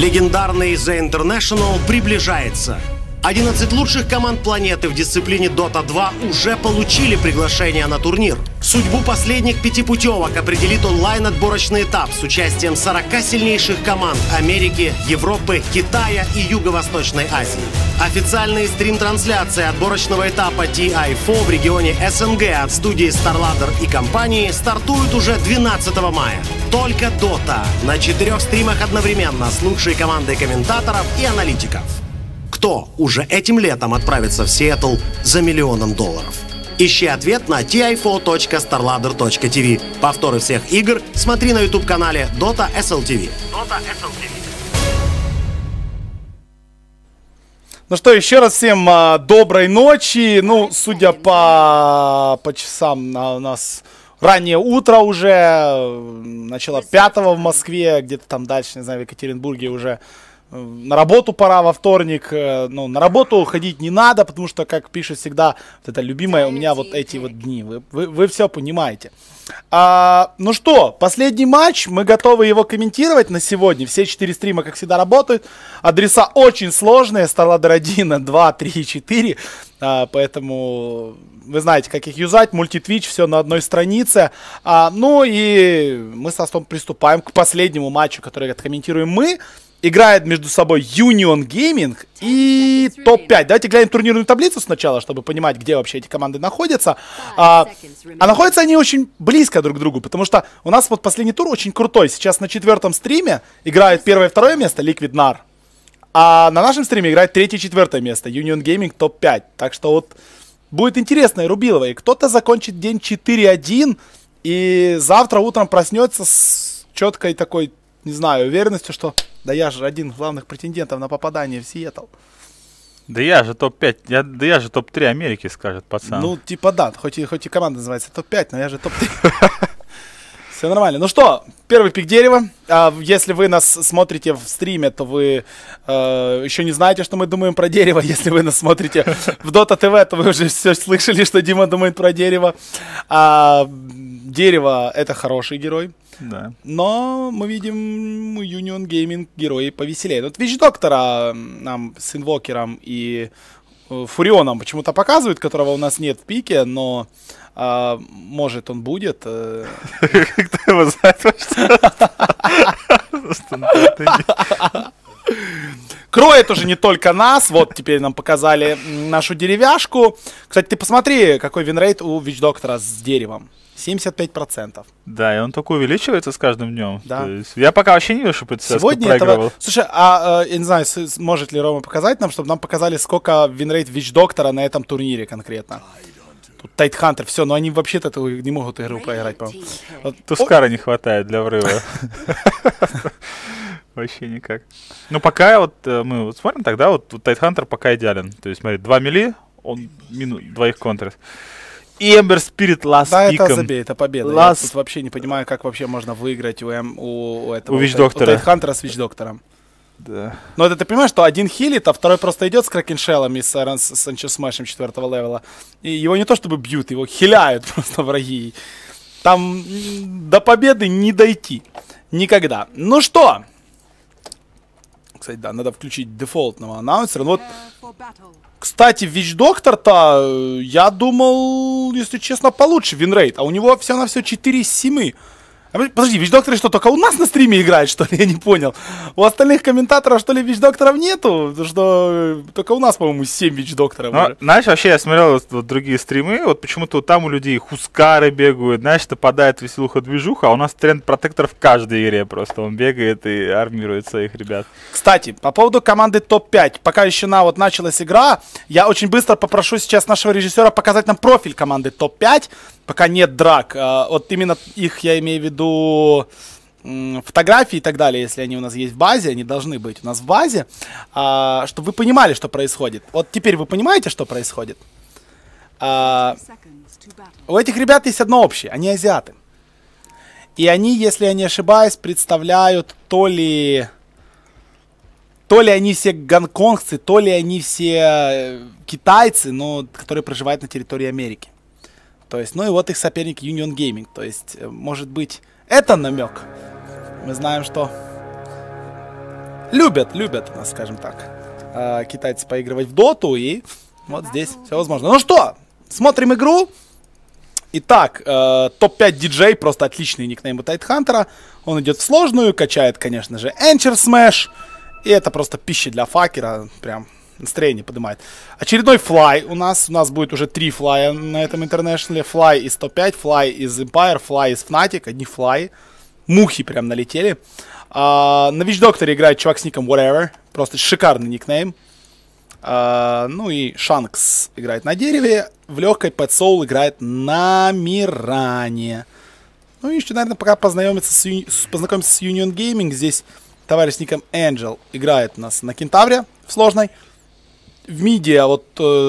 Легендарный The International приближается. 11 лучших команд планеты в дисциплине Dota 2 уже получили приглашение на турнир. Судьбу последних 5 путевок определит онлайн-отборочный этап с участием 40 сильнейших команд Америки, Европы, Китая и Юго-Восточной Азии. Официальные стрим-трансляции отборочного этапа TI4 в регионе СНГ от студии StarLadder и компании стартуют уже 12 мая. Только Dota на 4 стримах одновременно с лучшей командой комментаторов и аналитиков. Кто уже этим летом отправится в Сиэтл за $1 миллион? Ищи ответ на ti4.starladder.tv. Повторы всех игр смотри на YouTube-канале Dota SLTV. Ну что, еще раз всем доброй ночи. Ну, судя по часам, у нас раннее утро уже, начало 5-го в Москве, где-то там дальше, не знаю, в Екатеринбурге уже на работу пора во вторник. Ну, на работу ходить не надо, потому что, как пишет всегда, вот это любимое у меня вот эти вот дни. Вы все понимаете. Ну что, последний матч, мы готовы его комментировать на сегодня. Все 4 стрима, как всегда, работают. Адреса очень сложные, StarLadder 1, 2, 3, 4. Поэтому вы знаете, как их юзать. Мультитвич, все на одной странице. Ну и мы с Астом приступаем к последнему матчу, который откомментируем мы. Играет между собой Union Gaming и топ-5. Давайте глянем турнирную таблицу сначала, чтобы понимать, где вообще эти команды находятся. А находятся они очень близко друг к другу, потому что у нас вот последний тур очень крутой. Сейчас на 4-м стриме играют 1-е и 2-е место Liquid NAR. А на нашем стриме играет 3-е и 4-е место Union Gaming топ-5. Так что вот будет интересно и рубилово. И кто-то закончит день 4-1 и завтра утром проснется с четкой такой, не знаю, уверенностью, что да я же один из главных претендентов на попадание в Сиэтл. Да я же топ-5, да я же топ-3 Америки, скажет пацан. Ну, типа да, хоть и команда называется топ-5, но я же топ-3. Все нормально. Ну что, первый пик дерева. Если вы нас смотрите в стриме, то вы еще не знаете, что мы думаем про дерево. Если вы нас смотрите в Dota TV, то вы уже все слышали, что Дима думает про дерево. Дерево — это хороший герой. Да. Но мы видим Union Gaming герои повеселее. Вот Вич Доктора нам с Инвокером и Фурионом почему-то показывают, которого у нас нет в пике, но может он будет. Кто его знает вообще? Кроет уже не только нас. Вот теперь нам показали нашу деревяшку. Кстати, ты посмотри, какой винрейт у Вич Доктора с деревом. 75%. Да, и он только увеличивается с каждым днем. Да. То есть, я пока вообще не вижу, чтобы это сегодня проигрывал. Слушай, я не знаю, может ли Рома показать нам, чтобы нам показали, сколько винрейт Вич Доктора на этом турнире конкретно. Тут Тайтхантер, все, но они вообще-то не могут игру проиграть, по-моему. Вот, Тускара не хватает для врыва. Вообще никак. Ну, пока вот мы вот смотрим, тогда вот Тайтхантер пока идеален. То есть, смотри, 2 мили, он двоих контрит. И Эмбер Спирит ласт пиком. Да, это забей, это победа. Я тут вообще не понимаю, как вообще можно выиграть у Вич Доктора. У Тайтхантера с Вич Доктором. Да. Но это ты понимаешь, что один хилит, а второй просто идет с Кракеншеллом и с Санчо Смэшем 4-го левела. И его не то чтобы бьют, его хиляют просто враги. Там до победы не дойти. Никогда. Ну что? Кстати, да, надо включить дефолтного анонсера. Вот, кстати, Вич Доктор-то, я думал, если честно, получше винрейт. А у него все-на-все 4-7. Подожди, Вич Доктор что, только у нас на стриме играет, что ли? Я не понял. У остальных комментаторов, что ли, Вич Докторов нету? Потому что только у нас, по-моему, 7 Вич Докторов. Ну, знаешь, вообще я смотрел вот другие стримы, вот почему-то вот там у людей Хускары бегают, знаешь, нападает веселуха-движуха, а у нас тренд протектор в каждой игре просто. Он бегает и армирует своих ребят. Кстати, по поводу команды топ-5. Пока еще вот началась игра, я очень быстро попрошу сейчас нашего режиссера показать нам профиль команды топ-5. Пока нет драк. Вот именно их я имею в виду фотографии и так далее, если они у нас есть в базе, они должны быть у нас в базе, чтобы вы понимали, что происходит. Вот теперь вы понимаете, что происходит? У этих ребят есть одно общее, они азиаты. И они, если я не ошибаюсь, представляют то ли они все гонконгцы, то ли они все китайцы, но которые проживают на территории Америки. То есть, ну и вот их соперник Union Gaming. То есть, может быть, это намек. Мы знаем, что любят у нас, скажем так, китайцы поигрывать в доту, и вот здесь все возможно. Ну что, смотрим игру. Итак, топ-5 диджей, просто отличный никнейм у Тайтхантера. Он идет в сложную, качает, конечно же, Enter Smash. И это просто пища для факера, прям настроение поднимает. Очередной флай у нас будет уже 3 флая на этом интернешнале. Флай из топ-5, флай из Empire, флай из Fnatic, одни флаи. Мухи прям налетели. На Вич-Докторе играет чувак с ником Whatever, просто шикарный никнейм. Ну и Шанкс играет на дереве. В легкой Pet Soul играет на Миране. Ну и еще, наверное, пока познакомиться с Union Gaming. Здесь товарищ с ником Angel играет у нас на Кентавре в сложной. В миде вот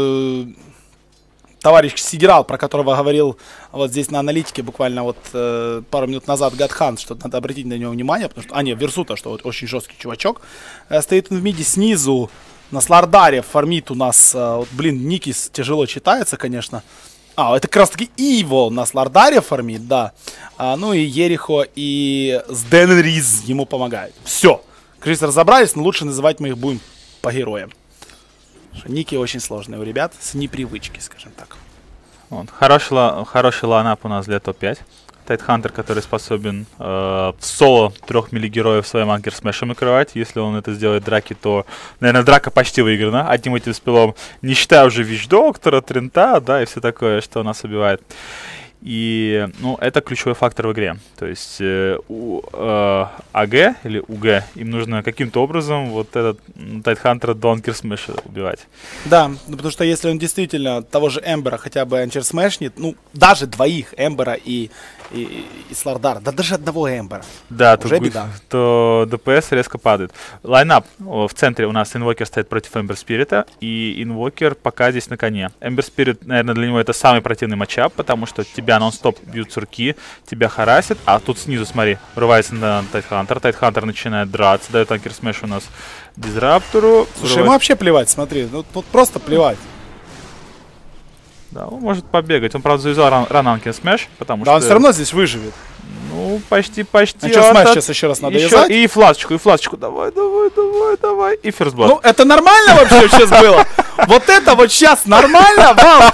товарищ Сигерал, про которого говорил вот здесь на аналитике буквально вот пару минут назад Гадхан, что надо обратить на него внимание, потому что, Версута, что вот очень жесткий чувачок. Стоит он в миде снизу. На Слардаре фармит у нас, вот, блин, Никис тяжело читается, конечно. Это как раз таки Иво на Слардаре фармит, да. Ну и Ерихо и Сденриз ему помогают. Все. Кажется, разобрались, но лучше называть мы их будем по героям. Ники очень сложные у ребят, с непривычки, скажем так. Вот. Хороший лайнап у нас для топ-5. Тайтхантер, который способен в соло 3 мили-героев своим анкер-смешем накрывать. Если он это сделает в драке, то, наверное, драка почти выиграна одним этим спилом. Не считая уже Вич-Доктора, Трента, да, и все такое, что нас убивает. И, ну, это ключевой фактор в игре. То есть у АГ или УГ им нужно каким-то образом вот этот Тайтхантера до анкер-смеша убивать. Да, потому что если он действительно того же Эмбера хотя бы анкер-смешнет, ну, даже двоих, Эмбера и Слардара, да даже одного Эмбера, да, уже беда. То ДПС резко падает. Лайнап в центре у нас Инвокер стоит против Эмбер Спирита, и Инвокер пока здесь на коне. Эмбер Спирит, наверное, для него это самый противный матчап, потому что тебя нон-стоп бьют сурки, тебя харасят, а тут снизу, смотри, врывается на Тайтхантер, Тайтхантер начинает драться, дает анкер-смеш у нас Дизраптору. Слушай, ему вообще плевать, смотри, ну тут просто плевать. Да, он может побегать. Он, правда, завязал ран анкер-смеш, потому да, что... он все равно здесь выживет. Ну, почти. Анкер-смеш сейчас еще раз надо вязать. И фласочку. Давай. И ферстблад. Ну, это нормально вообще сейчас было? Вот это вот сейчас нормально вам?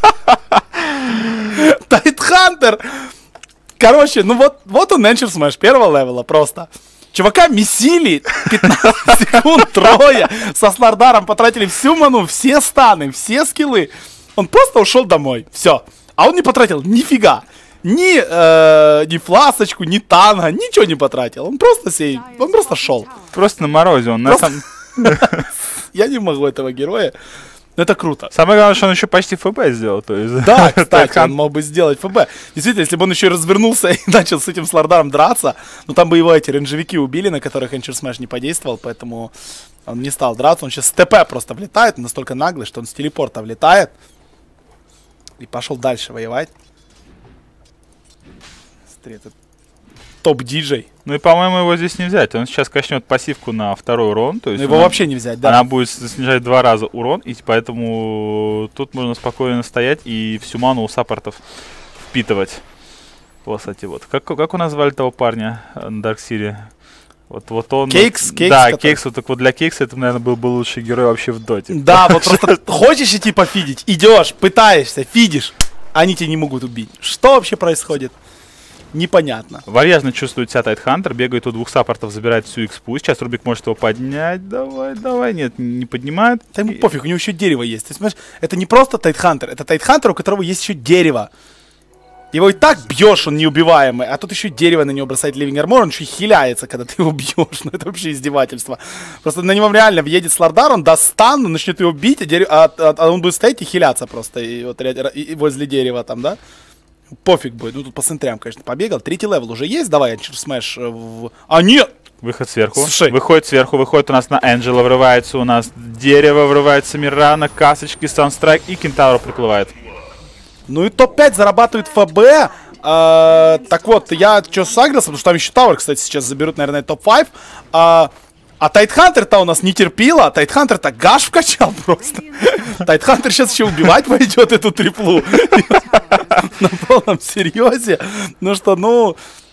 Тайтхантер. Короче, ну вот он Энчер Смэш первого левела просто. Чувака месили 15 секунд, трое. Со Слардаром потратили всю ману, все станы, все скиллы. Он просто ушел домой. Все. А он не потратил нифига. Ни фласочку, ни танга, ничего не потратил. Он просто шел. Просто на морозе. Он на самом... Я не могу этого героя. Но это круто. Самое главное, что он еще почти ФБ сделал. То есть... Да, кстати, он мог бы сделать ФБ. Действительно, если бы он еще развернулся и начал с этим Слардаром драться, ну там бы его эти рейнджевики убили, на которых Энчер Смэш не подействовал, поэтому он не стал драться. Он сейчас с ТП просто влетает, настолько наглый, что он с телепорта влетает. И пошел дальше воевать. Смотри, это топ-диджей. Ну и, по-моему, его здесь не взять. Он сейчас качнет пассивку на второй урон. То есть его вообще не взять, да. Она будет снижать 2 раза урон, и поэтому тут можно спокойно стоять и всю ману у саппортов впитывать. Вот, кстати, вот. Как у нас звали того парня на Дарксире? Вот он... Кейкс? Да, Кейкс. Вот так вот для Кейкса это, наверное, был бы лучший герой вообще в доте. Да, вот просто хочешь идти пофидить, идешь, пытаешься, фидишь, они тебя не могут убить. Что вообще происходит? Непонятно. Вальяжно чувствует себя Тайтхантер, бегает у 2 саппортов, забирает всю экспу. Сейчас Рубик может его поднять. Давай. Нет, не поднимает. Да ему пофиг, у него еще дерево есть. Ты понимаешь, это не просто Тайтхантер, это Тайтхантер, у которого есть еще дерево. Его и так бьешь, он неубиваемый, а тут еще дерево на него бросает Living Armor, он еще и хиляется, когда ты его бьешь. Ну это вообще издевательство. Просто на него реально въедет Слардар, он даст стан, начнет его бить, а он будет стоять и хиляться просто и вот, и возле дерева там, да? Пофиг будет. Ну тут по центрям, конечно, побегал. 3-й левел уже есть. Давай, Энчер Смэш. А нет! Выход сверху. Слушай. Выходит сверху, выходит у нас на Энджела, врывается у нас дерево, врывается Мирана, касочки, Санстрайк и Кентавр приплывает. Ну и топ-5 зарабатывает ФБ. Так вот, я что сагрился, потому что там еще Тауэр, кстати, сейчас заберут, наверное, топ-5. А Тайтхантер-то у нас не терпила, Тайтхантер-то гаш вкачал просто. Тайтхантер сейчас еще убивать пойдет эту триплу. На полном серьезе. Ну что, ну,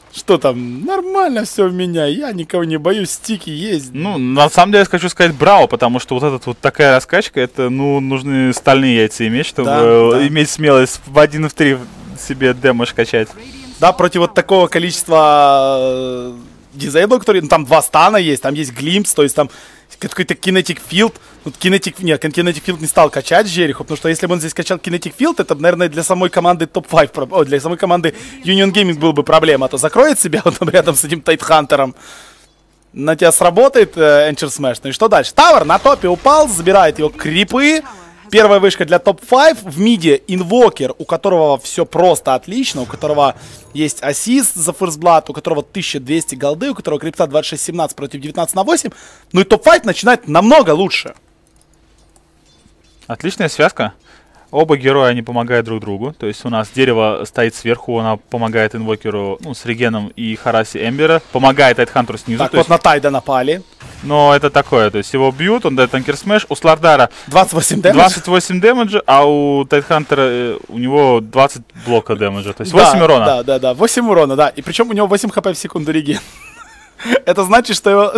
Что там? Нормально все у меня, я никого не боюсь, стики есть. Ну, на самом деле, хочу сказать браво, потому что вот эта вот такая раскачка, это, ну, нужны стальные яйца иметь, чтобы иметь смелость в 1 в 3 себе дэмэдж качать. Да, против вот такого количества дизейбл, которые, ну, там 2 стана есть, там есть глимпс, то есть там какой-то Kinetic Field. Вот Kinetic Field не стал качать Жериху, потому что если бы он здесь качал Kinetic Field, это, наверное, для самой команды топ-5, для самой команды Union Gaming был бы проблема. А то закроет себя вот там рядом с этим Тайтхантером. На тебя сработает Enter Smash. Ну и что дальше? Тавер на топе упал, забирает его крипы. Первая вышка для топ-5. В миде инвокер, у которого все просто отлично, у которого есть ассист за First Blood, у которого 1200 голды, у которого крипта 26-17 против 19/8. Ну и топ-5 начинает намного лучше. Отличная связка. Оба героя, они помогают друг другу. То есть у нас дерево стоит сверху, она помогает инвокеру, ну, с Регеном и Хараси Эмбера. Помогает Тайтхантеру снизу. Так, вот на Тайда напали. Но это такое, то есть его бьют, он дает танкер смеш. У Слардара 28 дэмэджа. 28 дэмэджа, а у Тайтхантера у него 20 блока дэмэджа. То есть 8 урона. Да, 8 урона, да. И причем у него 8 хп в секунду реген. Это значит, что его...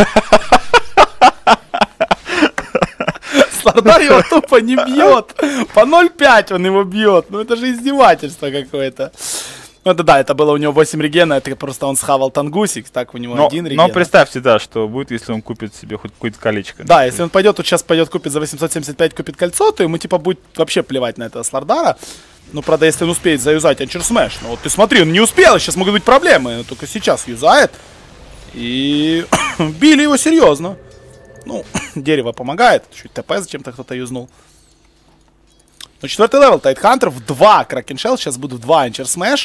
Слардар его тупо не бьет. По 0.5 он его бьет. Ну это же издевательство какое-то. Ну это да, это было у него 8 регена, это просто он схавал тангусик, так у него 1 реген. Но представьте, да, что будет, если он купит себе хоть какое-то колечко. Да, если он пойдет, вот сейчас пойдет купит за 875, купит кольцо, то ему типа будет вообще плевать на этого Слардара. Ну, правда, если он успеет заюзать Anchor Smash, ну вот ты смотри, он не успел, сейчас могут быть проблемы, он только сейчас юзает. И били его серьезно. Ну, дерево помогает, чуть ТП зачем-то кто-то юзнул. Ну, 4-й левел, Тайтхантер в 2 Кракеншелл, сейчас будут в 2 Anchor Smash.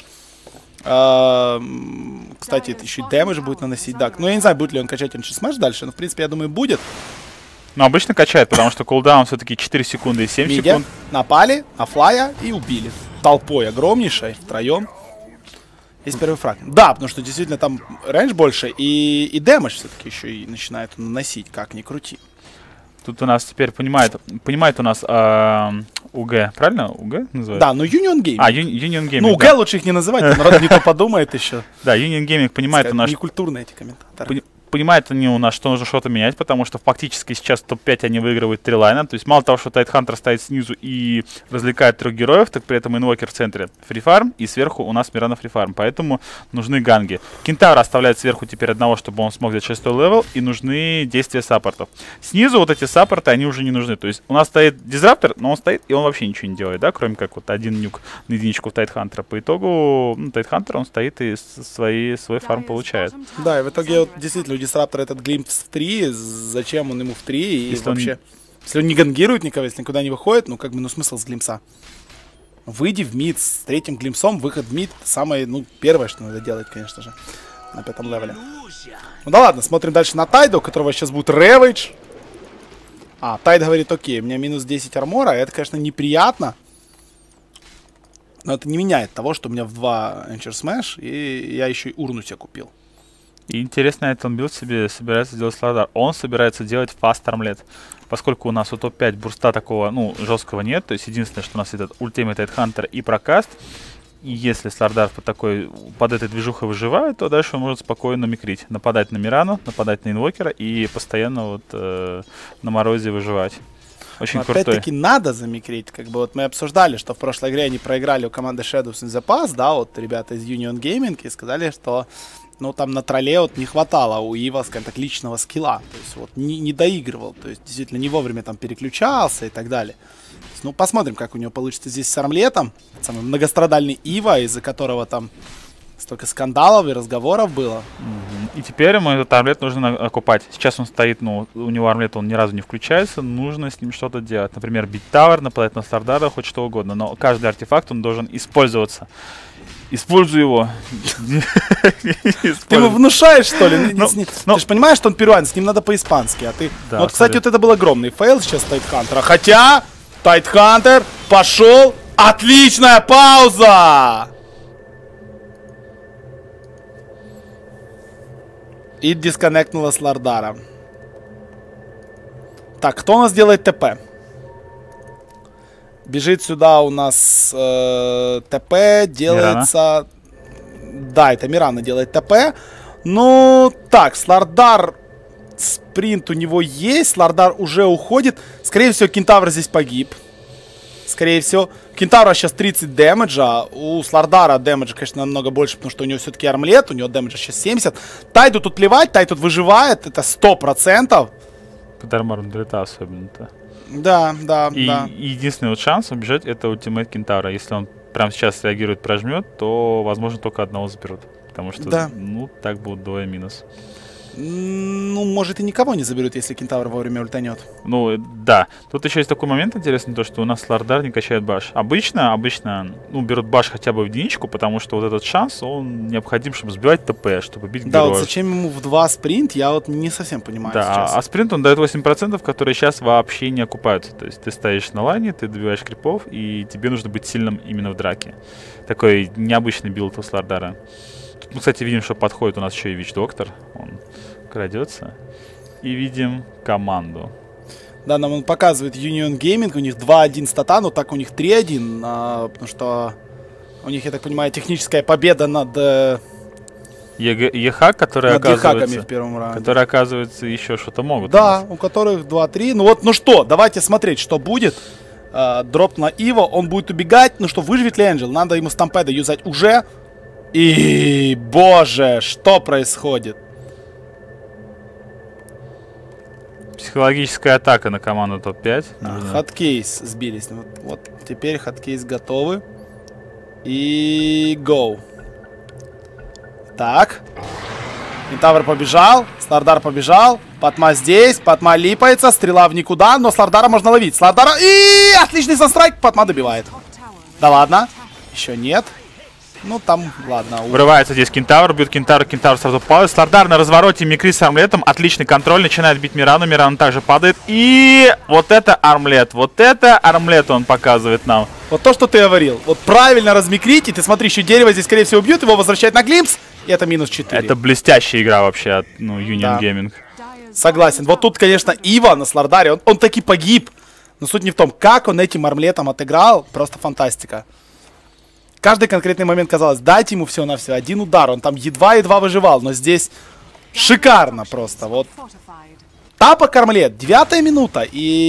Кстати, это еще и дэмэдж будет наносить, да. Ну, я не знаю, будет ли он качать Anchor Smash дальше, но, в принципе, я думаю, будет. Но обычно качает, потому что кулдаун все-таки 4 секунды и 7 секунд. Напали на флая и убили. Толпой огромнейшей, втроем. Есть первый фраг. Да, потому что действительно там рейндж больше, и дэмэдж все-таки еще и начинает наносить, как ни крути. Тут у нас теперь понимает у нас УГ, правильно? УГ называют? Да, но Union Gaming. Union Gaming. Ну, УГ лучше их не называть, народ не то подумает еще. Да, Union Gaming понимает у нас... Некультурные эти комментаторы. Понимают они у нас, что нужно что-то менять, потому что фактически сейчас топ-5 они выигрывают 3 лайна. То есть мало того, что Тайтхантер стоит снизу и развлекает 3 героев, так при этом инвокер в центре фрифарм, и сверху у нас Мирана фрифарм. Поэтому нужны ганги. Кентавр оставляет сверху теперь одного, чтобы он смог взять 6-й левел, и нужны действия саппортов. Снизу вот эти саппорты, они уже не нужны. То есть у нас стоит дизраптор, но он стоит, и он вообще ничего не делает, да, кроме как вот один нюк на единичку в Тайтхантера. По итогу, ну, Тайтхантер, он стоит и свой фарм получает. Да, и в итоге вот, действительно у Дисраптора этот глимпс в 3, зачем он ему в 3 и если вообще... Если он не гангирует никого, если никуда не выходит, ну как бы, ну смысл с глимпса. Выйди в мид с 3-м глимпсом, выход в мид самое, ну, первое, что надо делать, конечно же, на 5-м левеле. Ну да ладно, смотрим дальше на Тайда, у которого сейчас будет ревейдж. Тайд говорит, окей, у меня минус 10 армора, это, конечно, неприятно. Но это не меняет того, что у меня в 2 Anchor Smash, и я еще и урну себе купил. И интересно, этот билд себе собирается делать Слардар. Он собирается делать фаст армлет. Поскольку у нас у топ-5 бурста такого, ну, жесткого нет. То есть единственное, что у нас этот Ultimate Тайтхантер и прокаст. И если Слардар под этой движухой выживает, то дальше он может спокойно микрить. Нападать на Мирану, нападать на инвокера и постоянно вот на морозе выживать. Очень крутой. Опять-таки надо замикрить. Как бы вот мы обсуждали, что в прошлой игре они проиграли у команды Shadows in the Past, да, вот ребята из Union Gaming, и сказали, что ну там на тролле вот не хватало у Ива, скажем так, личного скилла. То есть вот не доигрывал, то есть действительно не вовремя там переключался и так далее. Есть, ну посмотрим, как у него получится здесь с армлетом. Самый многострадальный Ива, из-за которого там столько скандалов и разговоров было. И теперь ему этот армлет нужно окупать. Сейчас он стоит, ну, у него армлет он ни разу не включается, нужно с ним что-то делать. Например, бить тавер, нападать на Слардара, хоть что угодно. Но каждый артефакт, он должен использоваться. Используй его. Ты ему внушаешь, что ли? Ты же понимаешь, что он перуанец, с ним надо по-испански. А ты... Вот, кстати, вот это был огромный фейл сейчас Тайтхантера. Хотя, Тайтхантер пошел. Отличная пауза! И дисконнектнула с Лардара. Так, кто у нас делает ТП? Бежит сюда у нас ТП, делается... Да, это Мирана делает ТП. Ну, так, Слардар... Спринт у него есть. Слардар уже уходит. Скорее всего, Кентавр здесь погиб. Скорее всего. У Кентавра сейчас 30 дэмэджа. У Слардара дэмэджа, конечно, намного больше, потому что у него все-таки армлет. У него дэмэджа сейчас 70. Тайду тут плевать. Тай тут выживает. Это 100%. Под армором дрета особенно-то. Да. И единственный вот шанс убежать — это ультимейт Кентавра. Если он прямо сейчас реагирует, прожмет, то, возможно, только одного заберут. Потому что, ну, так будут двое минус. Ну, может, и никого не заберут, если Кентавр вовремя ультанет. Ну, да. Тут еще есть такой момент интересный, то, что у нас Слардар не качает баш. Обычно, ну, берут баш хотя бы в единичку, потому что вот этот шанс, он необходим, чтобы сбивать ТП, чтобы бить героев. Да, вот зачем ему в 2 спринт, я вот не совсем понимаю сейчас. А спринт он дает 8%, которые сейчас вообще не окупаются. То есть ты стоишь на лайне, ты добиваешь крипов, и тебе нужно быть сильным именно в драке. Такой необычный билд у Слардара. Тут мы, кстати, видим, что подходит у нас еще и Вич-доктор. Он крадется. И видим команду. Да, нам он показывает Union Gaming. У них 2-1 стата, но так у них 3-1. Потому что у них, я так понимаю, техническая победа над... ЕХАК, которые оказывается... в первом раунде. Которые, оказывается, еще что-то могут. Да, у которых 2-3. Ну вот, ну что, давайте смотреть, что будет. Дроп на Иво, он будет убегать. Ну что, выживет ли Энджел? Надо ему стампеда юзать уже. И, боже, что происходит? Психологическая атака на команду топ-5. Хаткейс сбились. Вот теперь хаткейс готовы. И гоу. Так. Кентавр побежал. Слардар побежал. Патма здесь. Патма липается. Стрела в никуда. Но Слардара можно ловить. Слардара. И отличный санстрайк. Патма добивает. Да ладно. Еще нет. Ну там, ладно. Врывается здесь Кентавр, бьет Кентавр, Кентавр сразу падает. Слардар на развороте, Микри с армлетом, отличный контроль, начинает бить Мирану, Мирана также падает. И вот это армлет он показывает нам. Вот то, что ты говорил. Вот правильно размикрить, и ты смотри, еще дерево здесь, скорее всего, убьют, его возвращают на глимпс, и это минус 4. Это блестящая игра вообще от Union Gaming. Согласен. Вот тут, конечно, Ива на Слардаре, он таки погиб. Но суть не в том, как он этим армлетом отыграл, просто фантастика. Каждый конкретный момент казалось, дайте ему всего-навсего один удар, он там едва-едва выживал, но здесь шикарно просто, вот. Тапок армлет, 9-я минута,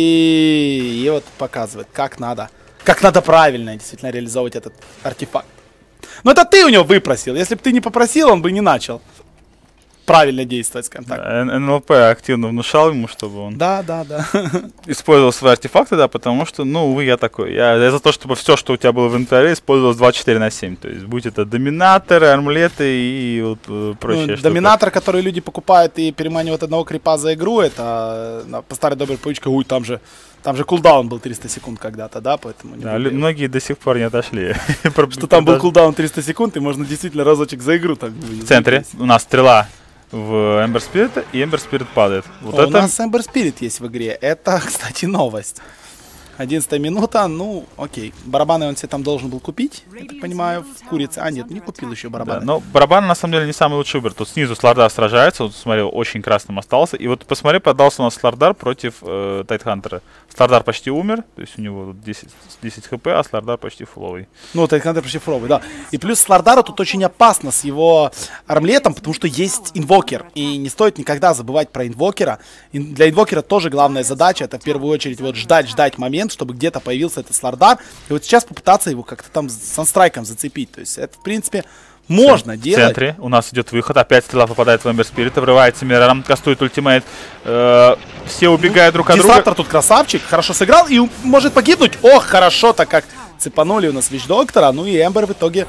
и вот показывает, как надо правильно действительно реализовывать этот артефакт. Но это ты у него выпросил, если бы ты не попросил, он бы не начал правильно действовать, скажем так. НЛП активно внушал ему, чтобы он использовал свои артефакты, да, потому что, ну, увы, я такой. Я за то, чтобы все, что у тебя было в инвентаре, использовалось 24/7. То есть, будь это доминаторы, армлеты и вот прочее. Ну, доминатор, который люди покупают и переманивают одного крипа за игру, это по старой доброй привычке, ой, там же кулдаун был 300 секунд когда-то, да, поэтому... Да, многие до сих пор не отошли. Что там был кулдаун 300 секунд, и можно действительно разочек за игру там... В центре у нас стрела в Ember Spirit, и Ember Spirit падает. Вот у нас Ember Spirit есть в игре. Это, кстати, новость. 11 минута, ну, окей. Барабаны он себе там должен был купить, я так понимаю, в курице. А, нет, не купил еще барабаны. Да, но барабаны, на самом деле, не самый лучший выбор. Тут снизу Слардар сражается, вот смотри, очень красным остался. И вот посмотри, подался у нас Слардар против Тайтхантера. Слардар почти умер, то есть у него 10 хп, а Слардар почти фуловый. Ну, Тайтхантер почти фуловый, да. И плюс Слардару тут очень опасно с его армлетом, потому что есть инвокер. И не стоит никогда забывать про инвокера. Для инвокера тоже главная задача, это в первую очередь вот ждать момент, чтобы где-то появился этот Слардар. И вот сейчас попытаться его как-то там с санстрайком зацепить. То есть это, в принципе, можно делать. В центре у нас идет выход. Опять стрела попадает в Ember Spirit. Врывается Мираром, кастует ультимейт. Все убегают друг от друга. Дистраптор тут красавчик. Хорошо сыграл и может погибнуть. Ох, хорошо, так как цепанули у нас Вич-доктора. Ну и Эмбер в итоге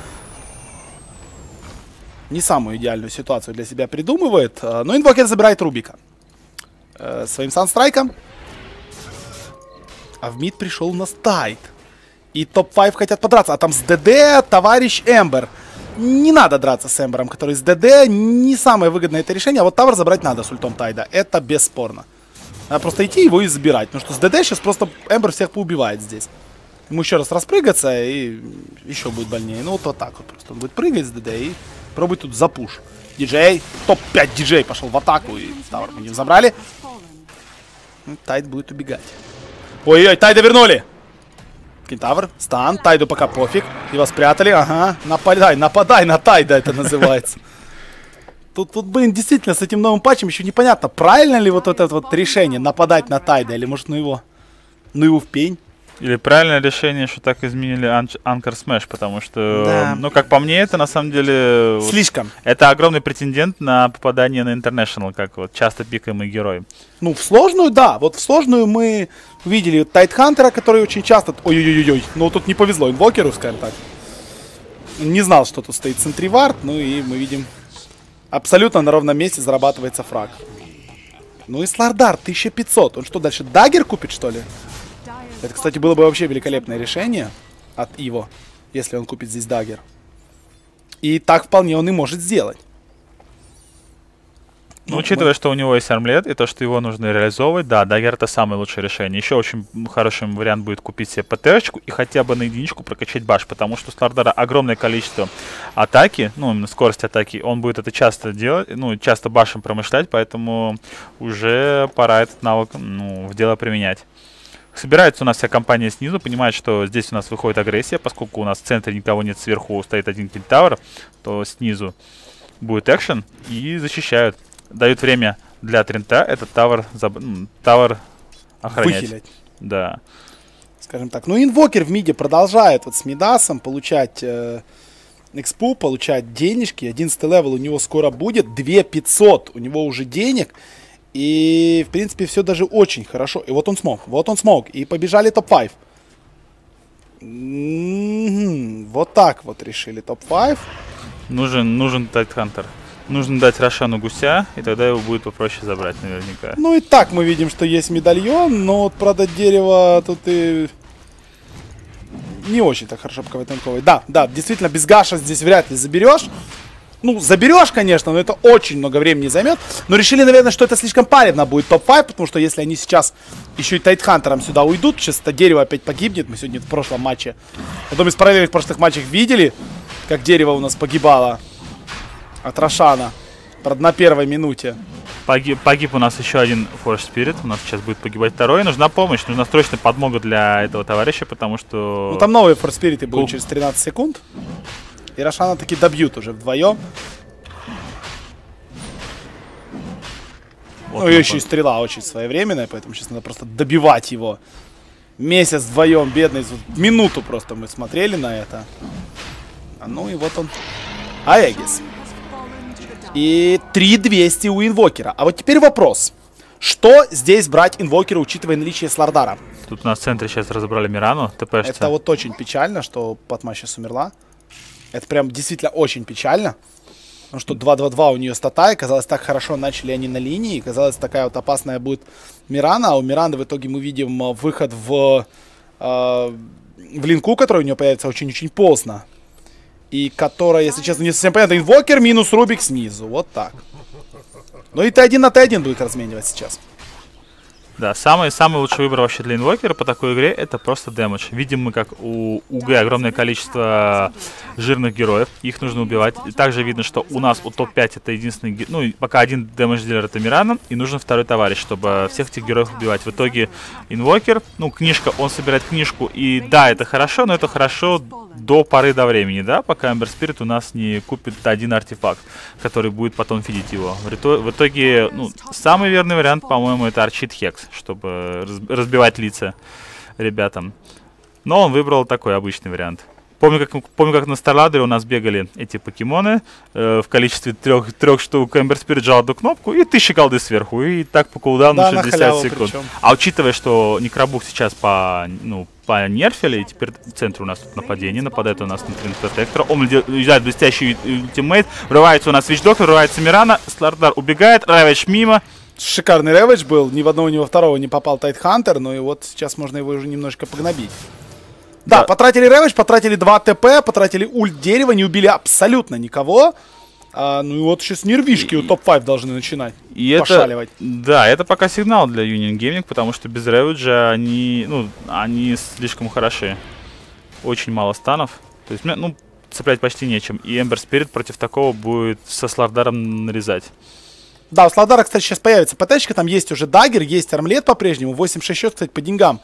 не самую идеальную ситуацию для себя придумывает. Но инвокер забирает Рубика своим санстрайком. А в мид пришел у нас Тайд. И топ-5 хотят подраться. А там с ДД товарищ Эмбер. Не надо драться с Эмбером, который с ДД. Не самое выгодное это решение. А вот тавер забрать надо с ультом Тайда. Это бесспорно. Надо просто идти его и забирать. Потому что с ДД сейчас просто Эмбер всех поубивает здесь. Ему еще раз распрыгаться и еще будет больнее. Ну вот так вот просто. Он будет прыгать с ДД и пробовать тут запуш. Диджей. Топ-5 диджей пошел в атаку. И тавер мы не забрали. Тайд будет убегать. Ой-ой, Тайда вернули. Кентавр, стан, Тайду пока пофиг. Его спрятали, ага. Нападай на Тайда, это называется. Тут, блин, действительно, с этим новым патчем еще непонятно, правильно ли вот это вот решение нападать на Тайда, или может, ну его в пень. Или правильное решение, что так изменили Anchor Smash, потому что, да. Ну, как по мне, это на самом деле... Слишком. Это огромный претендент на попадание на International, как вот часто пикаемый герой. Ну, в сложную, да. Вот в сложную мы увидели Тайтхантера, который очень часто... Ой-ой-ой-ой. Ну, тут не повезло инвокеру, скажем так. Не знал, что тут стоит Сентривард. Ну, и мы видим... Абсолютно на ровном месте зарабатывается фраг. Ну и Слардар, 1500. Он что, дальше даггер купит, что ли? Это, кстати, было бы вообще великолепное решение от Иво, если он купит здесь даггер. И так вполне он и может сделать. Ну, учитывая, что у него есть армлет, и то, что его нужно реализовывать, да, даггер это самое лучшее решение. Еще очень хороший вариант будет купить себе ПТшечку и хотя бы на единичку прокачать баш, потому что у Слардара огромное количество атаки, ну, именно скорость атаки, он будет это часто делать, ну, часто башем промышлять, поэтому уже пора этот навык, ну, в дело применять. Собирается у нас вся компания снизу, понимает, что здесь у нас выходит агрессия, поскольку у нас в центре никого нет, сверху стоит один кентавр, то снизу будет экшен и защищают. Дают время для Трента этот тавр охранять. Выхилять. Да. Скажем так. Ну, инвокер в миде продолжает вот с Мидасом получать экспу, получать денежки. 11 левел у него скоро будет. 2500 у него уже денег. И, в принципе, все даже очень хорошо. И вот он смог. И побежали топ-5. Вот так вот решили топ-5. Нужен Тайтхантер. Нужно дать Рошану гуся, и тогда его будет попроще забрать наверняка. Ну и так мы видим, что есть медальон, но вот продать дерево тут и не очень так хорошо пока танковый. Да, действительно, без гаша здесь вряд ли заберешь. Ну, заберешь, конечно, но это очень много времени займет. Но решили, наверное, что это слишком палевно будет топ-5, потому что если они сейчас еще и Тайтхантером сюда уйдут, сейчас это дерево опять погибнет. Мы сегодня в прошлом матче, потом из параллельных прошлых матчах видели, как дерево у нас погибало. От Рошана. Правда, на первой минуте. Погиб у нас еще один Force Spirit. У нас сейчас будет погибать второй. Нужна помощь, нужна срочная подмога для этого товарища, потому что... Ну, там новые Force Spirit будут через 13 секунд. И Рошана таки добьют уже вдвоем. Вот, ну, и еще и стрела очень своевременная, поэтому сейчас надо просто добивать его. Месяц вдвоем, бедный. Минуту просто мы смотрели на это. Ну и вот он. Аегис. И 3200 у инвокера. А вот теперь вопрос. Что здесь брать инвокера, учитывая наличие Слардара? Тут у нас в центре сейчас разобрали Мирану, ТПшца. Это вот очень печально, что Патма сейчас умерла. Это прям действительно очень печально. Потому что 2-2-2 у нее стата, и казалось, так хорошо начали они на линии. И казалось, такая вот опасная будет Мирана. А у Мираны в итоге мы видим выход в линку, который у нее появится очень-очень поздно. И которая, если честно, не совсем понятно. Инвокер минус Рубик снизу. Вот так. Ну и Т1 на Т1 будет разменивать сейчас. Да, самый лучший выбор вообще для инвокера по такой игре это просто дэмэдж. Видим мы, как у УГ огромное количество жирных героев, их нужно убивать. И также видно, что у нас у топ-5 это единственный, ну, пока один дэмэдж-дилер это Мирана, и нужен второй товарищ, чтобы всех этих героев убивать. В итоге инвокер, ну, книжка, он собирает книжку, и да, это хорошо, но это хорошо до поры до времени, да, пока Ember Spirit у нас не купит один артефакт, который будет потом фидить его. В итоге, ну, самый верный вариант, по-моему, это Арчит Хекс, чтобы разбивать лица ребятам. Но он выбрал такой обычный вариант. Помню, как на Старладере у нас бегали эти покемоны в количестве трех штук. Ember Spirit жал одну кнопку и 1000 голды сверху. И так по кулдауну да, 60 секунд. Причем. А учитывая, что Некробук сейчас понерфили, и теперь в центре у нас тут нападение. Нападает у нас на Тринт Протектора. Он уезжает блестящий ультимейт. Врывается у нас Вич Доктор, врывается Мирана. Слардар убегает, Равич мимо. Шикарный рэвидж был. Ни в одного, ни во второго не попал Тайтхантер. Ну и вот сейчас можно его уже немножко погнобить. Да, потратили рэвидж, потратили 2 ТП, потратили ульт дерева, не убили абсолютно никого. Ну и вот сейчас нервишки у топ-5 должны начинать пошаливать. Да, это пока сигнал для Union Gaming, потому что без рэвиджа они слишком хороши. Очень мало станов. То есть, ну, цеплять почти нечем. И Ember Spirit против такого будет со Слардаром нарезать. Да, у Слардара, кстати, сейчас появится ПТ-шка, там есть уже даггер, есть армлет по-прежнему, 8-6 счет, кстати, по деньгам.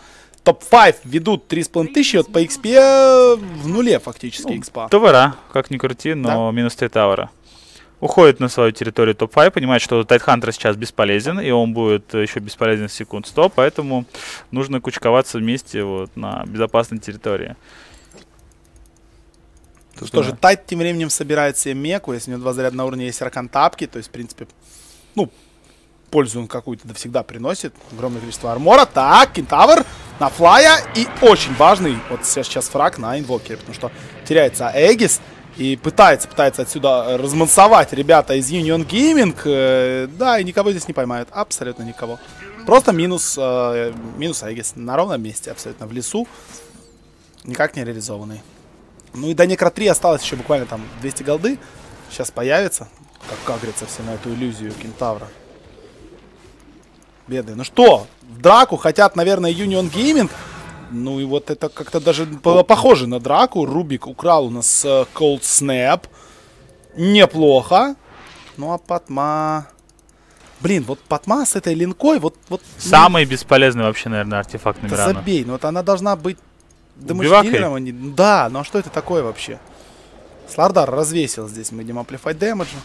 топ-5 ведут 3500, вот по XP в нуле фактически экспа. Товара, как ни крути, но минус 3 тавера. Уходит на свою территорию топ-5, понимает, что Тайтхантер сейчас бесполезен, и он будет еще бесполезен секунд 100, поэтому нужно кучковаться вместе вот на безопасной территории. Тут что же, Тайт тем временем собирает себе меку, если у него 2 заряда на уровне, есть Ракан Тапки, то есть, в принципе, ну, пользу он какую-то всегда приносит, огромное количество армора. Так, Кентавр на флая, и очень важный, вот сейчас фраг на инвокере, потому что теряется Эгис, и пытается отсюда размансовать ребята из Union Gaming, да, и никого здесь не поймают, абсолютно никого. Просто минус Эгис на ровном месте, абсолютно в лесу, никак не реализованный. Ну и до Некро 3 осталось еще буквально там 200 голды. Сейчас появится. Как говорится, все на эту иллюзию Кентавра. Беды. Ну что, в драку хотят, наверное, Union Gaming. Ну и вот это как-то даже было похоже на драку. Рубик украл у нас Cold Snap. Неплохо. Ну а Патма... Блин, вот Патма с этой линкой, вот Самый бесполезный вообще, наверное, артефакт на Мирану. Забей, ну вот она должна быть... Да, ну а что это такое вообще? Слардар развесил здесь, мы идем амплифать дэмэджа.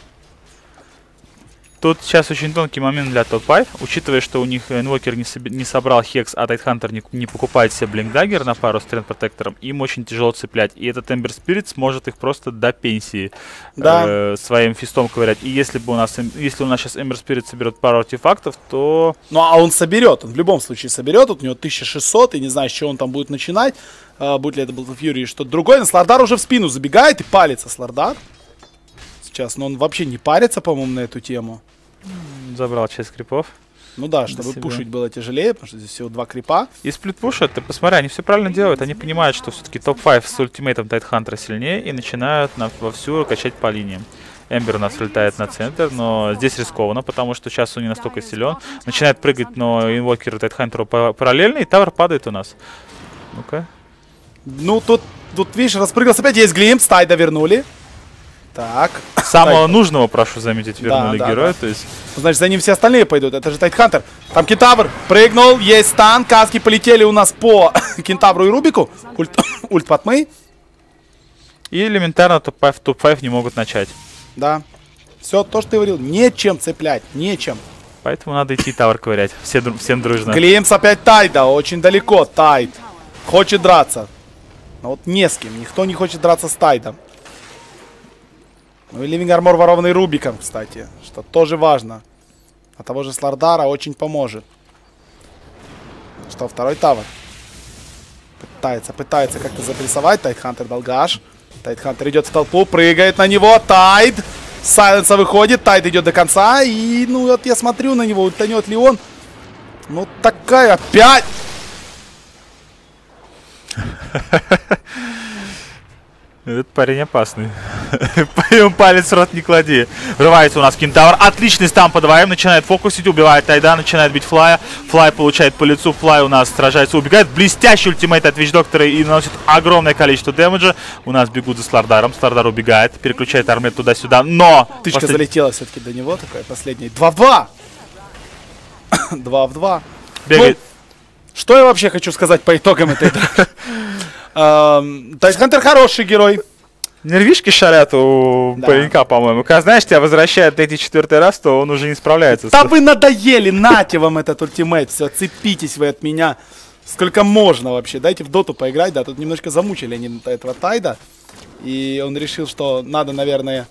Тут сейчас очень тонкий момент для топ-5, учитывая, что у них инвокер не собрал хекс, а Тайтхантер не покупает себе блинкдаггер на пару с тренд протектором, им очень тяжело цеплять. И этот Эмбер Спирит сможет их просто до пенсии своим фистом ковырять. И если у нас сейчас Эмбер Спирит соберет пару артефактов, то... Ну а он соберет, он в любом случае соберет, вот у него 1600, и не знаю, с чего он там будет начинать, будет ли это Battle Fury или что-то другое. Но Слардар уже в спину забегает и палится Слардар. Сейчас, но он вообще не парится, по-моему, на эту тему. Забрал часть крипов. Ну да, чтобы пушить было тяжелее, потому что здесь всего 2 крипа. И сплит-пушат, ты посмотри, они все правильно делают. Они понимают, что все-таки топ-5 с ультимейтом Тайтхантера сильнее и начинают вовсю качать по линиям. Эмбер у нас улетает на центр, но здесь рискованно, потому что сейчас он не настолько силен. Начинает прыгать, но инвокер Тайтхантеру параллельно, и тавер падает у нас. Ну-ка. Ну, тут видишь, распрыгался опять, есть глимпс, Тайда вернули. Так. Самого нужного, прошу заметить, вернули героя. То есть... Значит, за ним все остальные пойдут. Это же Тайтхантер. Там Кентавр прыгнул, есть стан. Каски полетели у нас по Кентавру и Рубику. Ульт Патмы. И элементарно топ-5 не могут начать. Да. Все то, что ты говорил. Нечем цеплять. Нечем. Поэтому надо идти тавер ковырять. Всем дружно. Глимс опять Тайда. Очень далеко. Тайд. Хочет драться. Но вот не с кем. Никто не хочет драться с Тайдом. Ну и Ливинг Армор ворованный Рубиком, кстати. Что тоже важно. А того же Слардара очень поможет. Что, второй тавер. Пытается как-то запрессовать. Тайтхантер долгаш. Тайтхантер идет в толпу, прыгает на него. Тайд. Сайленса выходит. Тайд идет до конца. И, ну, вот я смотрю на него. Утонет ли он? Ну, такая опять. Этот парень опасный. Палец в рот не клади. Врывается у нас Кентавр. Отличный стан по 2М. Начинает фокусить, убивает Тайда, начинает бить Флая. Флай получает по лицу. Флай у нас сражается, убегает. Блестящий ультимейт от Вич-доктора и наносит огромное количество дэмэджа. У нас бегут за Слардаром. Слардар убегает, переключает армию туда-сюда. Но! Тычка залетела все-таки до него. Такая последняя. 2 в 2. 2 в 2. Бегает. Ну, что я вообще хочу сказать по итогам этой драки? Тайтхантер хороший герой. Нервишки шарят у паренька, по-моему. Когда, знаешь, тебя возвращают 3-4 раз, то он уже не справляется. Да вы надоели, нате вам этот ультимейт. Все, цепитесь вы от меня. Сколько можно вообще. Дайте в доту поиграть. Да, тут немножко замучили они этого Тайда. И он решил, что надо, наверное,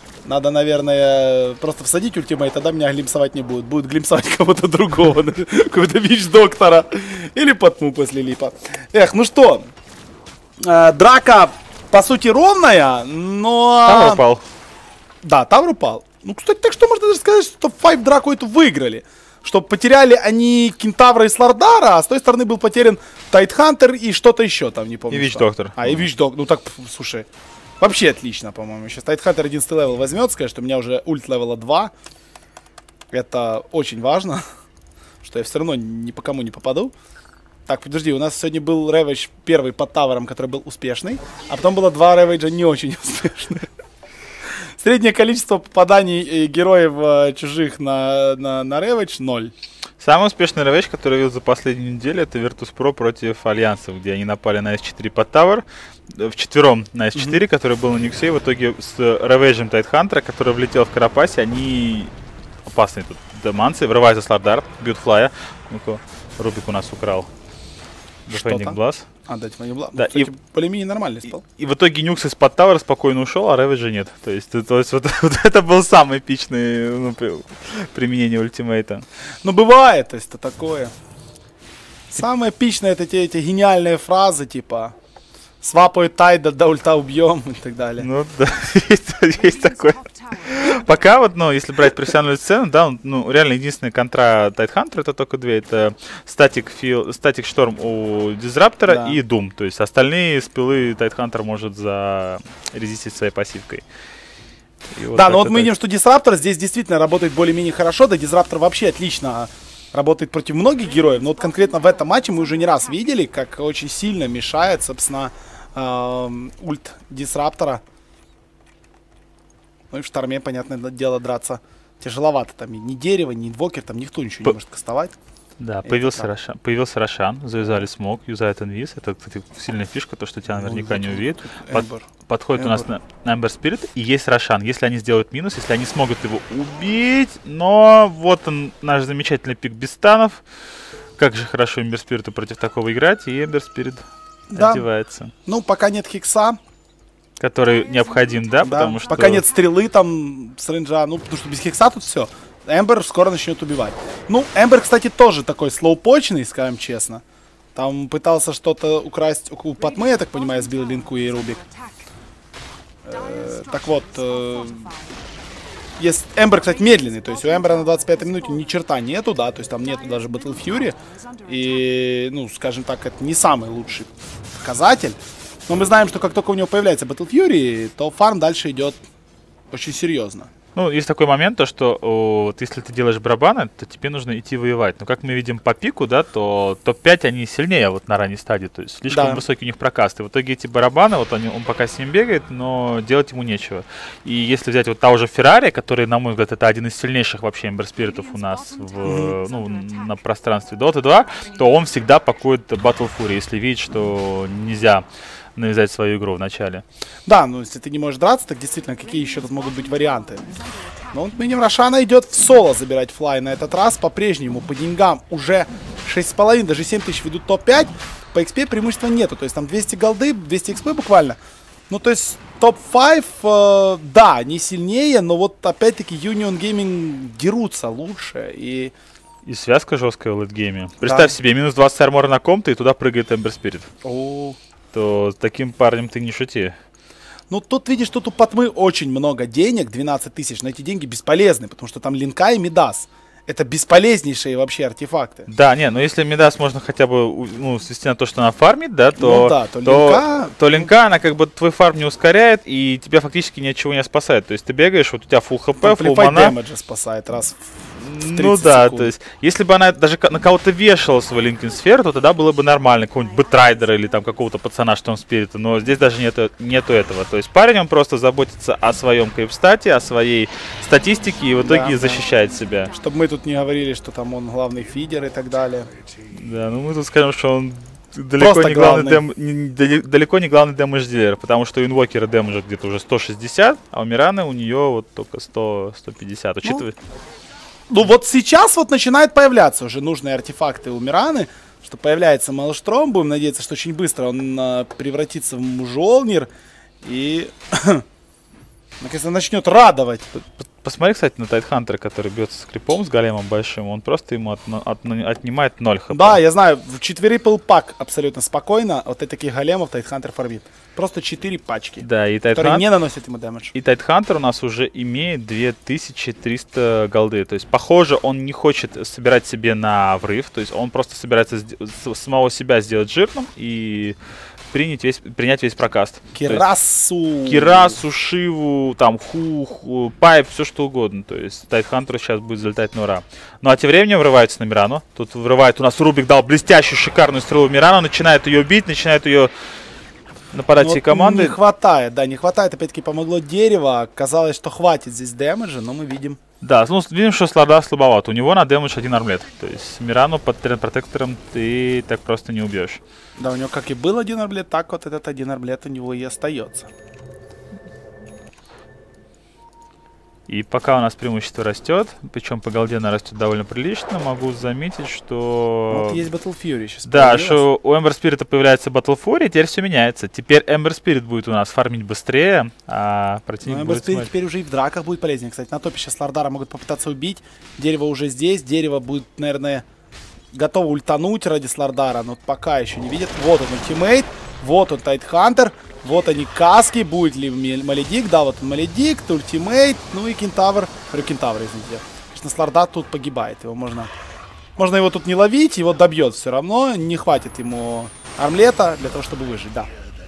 просто всадить ультимейт, тогда меня глимсовать не будет. Будет глимсовать кого-то другого. Какого-то Вич-доктора. Или Патму после липа. Эх, ну что... Драка, по сути, ровная, но... Тавр упал. Да, Тавр упал. Ну, кстати, так что можно даже сказать, что топ-5 драку эту выиграли. Что потеряли они Кентавра и Слардара, а с той стороны был потерян Тайтхантер и что-то еще там, не помню. И Вич-доктор. И Вич-доктор. Ну так, слушай, вообще отлично, по-моему. Сейчас Тайтхантер 11 левел возьмет, скажет, что у меня уже ульт левела 2. Это очень важно, что я все равно ни по кому не попаду. Так, подожди, у нас сегодня был ревейдж первый под тавером, который был успешный, а потом было 2 ревейджа не очень успешных. Среднее количество попаданий героев чужих на ревейдж 0. Самый успешный рэвэдж, который я видел за последнюю неделю, это Virtus.pro против Альянсов, где они напали на S4 под Tower, вчетвером на S4, который был на Нюксе, в итоге с рэвэджем Тайтхантера, который влетел в Карапасе, они опасные тут деманцы, врываются с Лардар, бьют флая. Ну-ка, Рубик у нас украл. Defending Blast. Defending Blast. Да, и более-менее нормальный спал. И в итоге Нюкс из-под Тавера спокойно ушел, а Рэвэджа нет. То есть вот это был самый эпичный применение ультимейта. Ну, бывает, то есть это такое. Самое эпичное это эти гениальные фразы, типа свапают тайда, до ульта убьем и так далее. Ну да, есть такое. Пока вот, ну, если брать профессиональную сцену, да, ну, реально единственная контра Тайтхантера это только две. Это Static Storm у Дизраптора и Doom. То есть остальные спилы Тайтхантер может зарезистить своей пассивкой. Вот да, но вот мы видим, что Дизраптор здесь действительно работает более-менее хорошо. Да, Дизраптор вообще отлично работает против многих героев. Но вот конкретно в этом матче мы уже не раз видели, как очень сильно мешает, собственно, ульт Дисраптора. Ну и в шторме, понятное дело, драться тяжеловато. Там ни дерево, ни инвокер, там никто ничего не может кастовать. Да, появился Рошан, завязали смог, юзает инвиз. Это, кстати, сильная фишка, то, что тебя наверняка не увидит. Подходит у нас на Ember Spirit, и есть Рошан. Если они сделают минус, если они смогут его убить, но вот он, наш замечательный пик без станов. Как же хорошо Ember Spirit против такого играть, и Ember Spirit одевается. Ну, пока нет хикса. Который необходим, да? Потому что... Пока нет стрелы там с рейнджа, ну, потому что без хикса тут все. Эмбер скоро начнет убивать. Ну, Эмбер, кстати, тоже такой слоупочный, скажем честно. Там пытался что-то украсть у Патмы, я так понимаю, сбил линку и Рубик. Так вот, есть Эмбер, кстати, медленный, то есть у Эмбера на 25-й минуте ни черта нету, да, то есть там нету даже Battle Fury. И, ну, скажем так, это не самый лучший показатель. Но мы знаем, что как только у него появляется Battle Fury, то фарм дальше идет очень серьезно. Ну, есть такой момент, то, что вот, если ты делаешь барабаны, то тебе нужно идти воевать. Но как мы видим по пику, да, то топ-5 они сильнее вот на ранней стадии. То есть слишком высокий у них прокаст. И в итоге эти барабаны, вот он пока с ним бегает, но делать ему нечего. И если взять вот того же Феррари, который, на мой взгляд, это один из сильнейших вообще эмберспиритов у нас на пространстве Dota 2, то он всегда пакует Battle Fury, если видит, что нельзя навязать свою игру в начале. Да, ну если ты не можешь драться, так действительно, какие еще тут могут быть варианты? Ну, вот мы видим, Рошана идет в соло забирать флай на этот раз. По-прежнему по деньгам уже 6,5, даже 7 тысяч ведут топ-5. По XP преимущества нету, то есть там 200 голды, 200 XP буквально. Ну, то есть топ-5, да, не сильнее, но вот опять-таки Union Gaming дерутся лучше. И связка жесткая в лейтгейме. Представь себе, минус 20 армора на ком-то, и туда прыгает Ember Spirit. То с таким парнем ты не шути. Ну, тут видишь, тут у Патмы очень много денег, 12 тысяч, но эти деньги бесполезны, потому что там линка и Мидас. Это бесполезнейшие вообще артефакты. Да, не, но если Мидас можно хотя бы свести на то, что она фармит, да, то, то линка, она как бы твой фарм не ускоряет, и тебя фактически ничего не спасает. То есть ты бегаешь, вот у тебя full хп, full мана. Дэмэджа спасает раз в 30 ну да, секунд. То есть, если бы она даже на кого-то вешала свой Линкин Сфер, то тогда было бы нормально, какого-нибудь Бэтрайдера или там какого-то пацана, что он спирита, но здесь даже нету этого. То есть парень, он просто заботится о своем кейпстате, о своей статистике и в итоге защищает себя. Чтобы мы тут не говорили, что там он главный фидер и так далее. Да, ну мы тут скажем, что он далеко не главный дэмэдж-дилер, потому что у инвокера дэмэджа где-то уже 160, а у Мираны у нее вот только 100-150, учитывая... Ну вот сейчас вот начинают появляться уже нужные артефакты у Мираны, что появляется Maelstrom, будем надеяться, что очень быстро он превратится в Мужолнир и наконец-то начнет радовать. Посмотри, кстати, на Тайтхантера, который бьется с крипом, с големом большим, он просто ему отнимает 0 хп. Да, я знаю, в 4 пак абсолютно спокойно вот таких големов Тайтхантер фармит. Просто 4 пачки, да, и которые не наносят ему дэмэдж. И Тайтхантер у нас уже имеет 2300 голды. То есть, похоже, он не хочет собирать себе на врыв. То есть, он просто собирается самого себя сделать жирным и принять весь прокаст. Кирасу, Шиву, там, Пайп, все что угодно. То есть Тайтхантеру сейчас будет залетать на ура. Ну а тем временем врывается на Мирану. Тут врывает у нас Рубик, дал блестящую, шикарную стрелу в Мирану, начинает ее бить, начинает ее нападать всей команды. Не хватает, да, не хватает. Опять-таки помогло дерево. Казалось, что хватит здесь дэмэджа, но мы видим. Да, ну видим, что Слардар слабоват. У него на дэмэдж один армлет. То есть Мирану под тренд-протектором ты так просто не убьешь. Да, у него как и был один армлет, так вот этот один армлет у него и остается. И пока у нас преимущество растет, причем по голде она растет довольно прилично, могу заметить, что... Вот есть Battle Fury сейчас. Да, что у Ember Spirit появляется Battle Fury, теперь все меняется. Теперь Ember Spirit будет у нас фармить быстрее, а противник Ember будет... Spirit теперь уже и в драках будет полезнее. Кстати, на топе сейчас Слардара могут попытаться убить. Дерево уже здесь, дерево будет, наверное, готово ультануть ради Слардара, но пока еще не видит. Вот он, ультимейт, вот он, Тайтхантер. Вот они, каски, будет ли Маледик, да, вот он Маледик, ультимейт, ну и Кентавр, Кентавр, извините. Конечно, Слардар тут погибает, его можно его тут не ловить, его добьет все равно, не хватит ему армлета для того, чтобы выжить, да.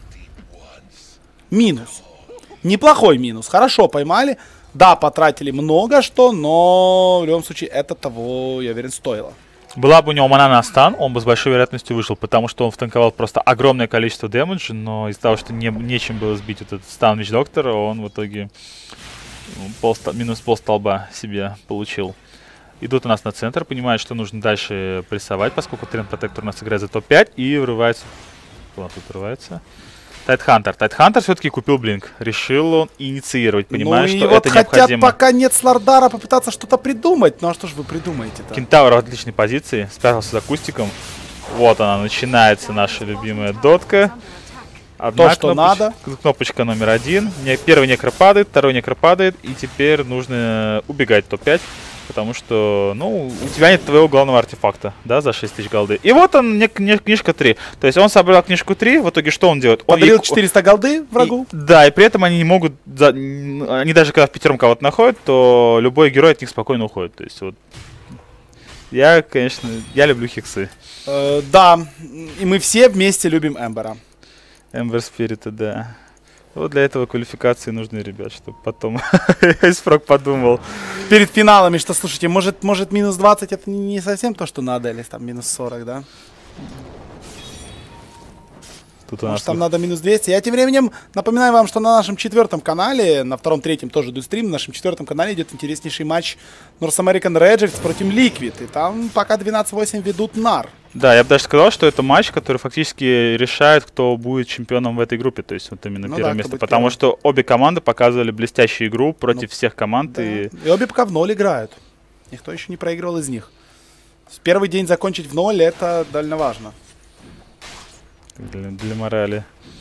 Минус, неплохой минус, хорошо поймали, да, потратили много что, но в любом случае это того, я уверен, стоило. Была бы у него мана на стан, он бы с большой вероятностью вышел, потому что он втанковал просто огромное количество дэмэджа, но из-за того, что нечем было сбить вот этот стан Вич Доктора, он в итоге минус полстолба себе получил. Идут у нас на центр, понимают, что нужно дальше прессовать, поскольку Тренд Протектор у нас играет за топ-5 и врывается... Куда тут врывается? Тайтхантер. Тайтхантер все-таки купил блинк. Решил он инициировать, понимая, что вот это необходимо. Хотят, пока нет Слардара, попытаться что-то придумать. Ну а что же вы придумаете-то? Кентавр в отличной позиции, спрятался за кустиком. Вот она, начинается наша любимая дотка. Одна то, что надо. Кнопочка номер 1. Первый некро падает, второй некро падает. И теперь нужно убегать топ-5. Потому что, ну, у тебя нет твоего главного артефакта, да, за 6000 голды. И вот он, книжка 3. То есть он собрал книжку 3, в итоге что он делает? Он подарил 400 голды врагу. Да, и при этом они не могут, они даже когда в пятером кого-то находят, то любой герой от них спокойно уходит. То есть вот, я, конечно, я люблю хексы. Да, и мы все вместе любим Эмбера. Эмбер Спирита, да. Вот для этого квалификации нужны, ребят, чтобы потом Айсфрог подумал. Перед финалами, что, слушайте, может минус 20 это не совсем то, что надо, или там минус 40, да? Тут может, там надо минус 200. Я тем временем напоминаю вам, что на нашем 4-м канале, на 2-м, 3-м тоже идут стрим, на нашем 4-м канале идет интереснейший матч North American Rejects против Liquid. И там пока 12-8 ведут NAR. Да, я бы даже сказал, что это матч, который фактически решает, кто будет чемпионом в этой группе. То есть вот именно первое место. Потому что обе команды показывали блестящую игру против всех команд. Да. И обе пока в ноль играют. Никто еще не проигрывал из них. Первый день закончить в ноль, это довольно важно. Для морали.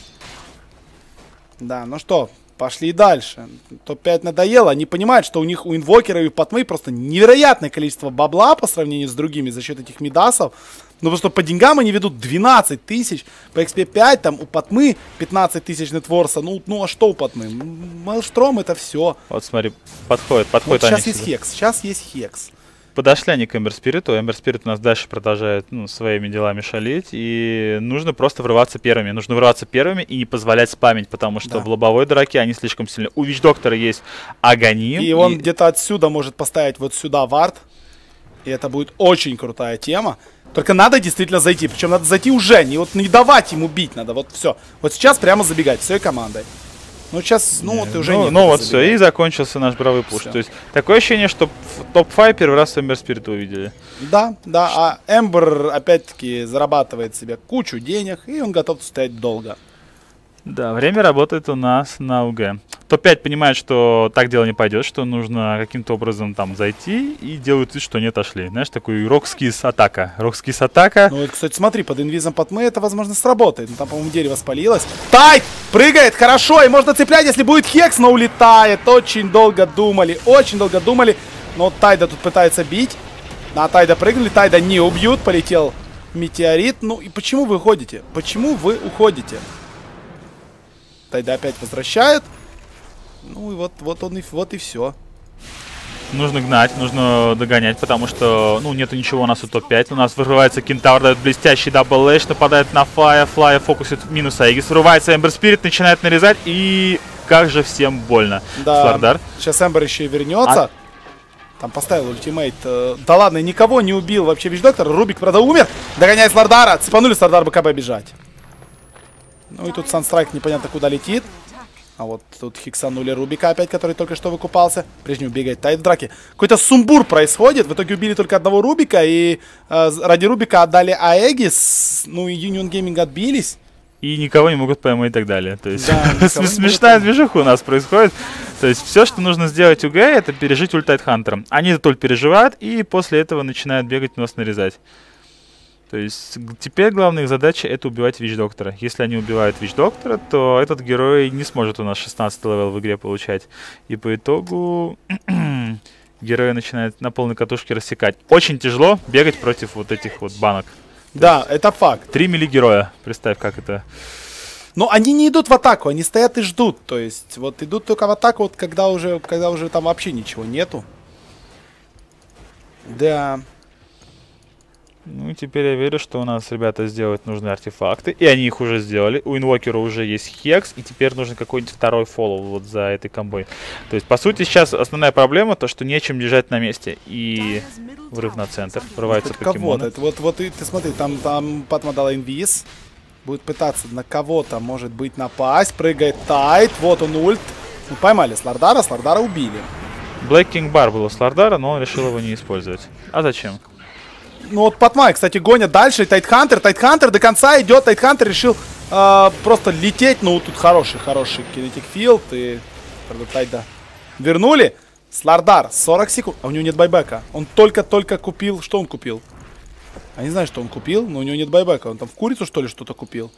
Да, ну что, пошли дальше. Топ-5 надоело. Они понимают, что у них, у инвокера и у Патмы просто невероятное количество бабла по сравнению с другими за счет этих мидасов. Ну, потому что по деньгам они ведут 12 тысяч, по XP 5, там у Патмы 15 тысяч нетворса. Ну а что у Патмы? Мэлштром это все. Вот смотри, подходит вот они сейчас есть хекс, сейчас есть хекс. Подошли они к Эмбер Спириту. Эмбер Спирит у нас дальше продолжает своими делами шалить. И нужно просто врываться первыми. Нужно врываться первыми и не позволять спамить, потому что в лобовой драке они слишком сильны. У Вич Доктора есть Аганим. И он где-то отсюда может поставить вот сюда вард. И это будет очень крутая тема. Только надо действительно зайти. Причем надо зайти уже. Не давать ему бить надо. Вот все. Вот сейчас прямо забегать всей командой. Ну сейчас, вот и уже нет. Ну вот все, и закончился наш бравый пуш. То есть такое ощущение, что в топ-5 первый раз Эмбер Спирит увидели. Да, а Эмбер опять-таки зарабатывает себе кучу денег, и он готов стоять долго. Да, время работает у нас на УГ. Топ-5 понимает, что так дело не пойдет, что нужно каким-то образом там зайти, и делают вид, что не отошли. Знаешь, такой рокскис атака. Рокскис атака. Ну, кстати, смотри, под инвизом Патмы это, возможно, сработает. Ну, там, по-моему, дерево спалилось. Тайт прыгает, хорошо, и можно цеплять, если будет хекс, но улетает. Очень долго думали, Но Тайда тут пытается бить. На Тайда прыгнули, Тайда не убьют, полетел метеорит. Ну, и почему вы уходите? Почему вы уходите? Тайда опять возвращает. Ну и вот и все. Нужно гнать, нужно догонять, потому что, нету ничего у нас у топ-5. У нас вырывается Кентавр, дает блестящий дабл эш, нападает на Флая, Флая фокусит минус Аегис, вырывается Эмбер Спирит, начинает нарезать, и как же всем больно. Да, Слардар. Сейчас Эмбер еще и вернется. Там поставил ультимейт. Да ладно, никого не убил вообще Вич Доктор. Рубик, правда, умер. Догоняет Слардара. Цепанули Слардар БКБ бежать. Ну и тут Санстрайк непонятно куда летит. А вот тут хиксанули Рубика опять, который только что выкупался. Прежнему бегает Тайт в драке. Какой-то сумбур происходит. В итоге убили только одного Рубика. И ради Рубика отдали Аегис. Ну и Union Gaming отбились. И никого не могут поймать и так далее. То есть Да, смешная движуха у нас происходит. То есть все, что нужно сделать УГ, это пережить ульт Тайтхантера. Они этот ульт переживают и после этого начинают бегать, нос нарезать. То есть теперь главная их задача — это убивать Вич-доктора. Если они убивают Вич-доктора, то этот герой не сможет у нас 16 левел в игре получать. И по итогу герои начинают на полной катушке рассекать. Очень тяжело бегать против вот этих вот банок. Да, это факт. 3 мили-героя. Представь, как это... Но они не идут в атаку, они стоят и ждут. То есть вот идут только в атаку, вот когда уже там вообще ничего нету. Да. Ну и теперь я верю, что у нас ребята сделают нужные артефакты. И они их уже сделали. У инвокера уже есть хекс. И теперь нужен какой-нибудь второй фоллоу вот за этой комбой. То есть, по сути, сейчас основная проблема то, что нечем лежать на месте. И врыв на центр. Врываются покемоны. Вот и ты смотри, там Патма дала инвиз. Будет пытаться на кого-то, может быть, напасть. Прыгает Тайт. Вот он ульт. Ну, поймали Слардара убили. Black King Bar был у Слардара, но он решил его не использовать. А зачем? Ну вот Патмай, кстати, гонят дальше. Тайтхантер до конца идет. Тайтхантер решил просто лететь. Ну, тут хороший кинетик филд. И, правда, Тайда вернули. Слардар, 40 секунд. А у него нет байбека. Он только купил. Что он купил? Я не знаю, что он купил, но у него нет байбека. Он там в курицу, что ли, что-то купил?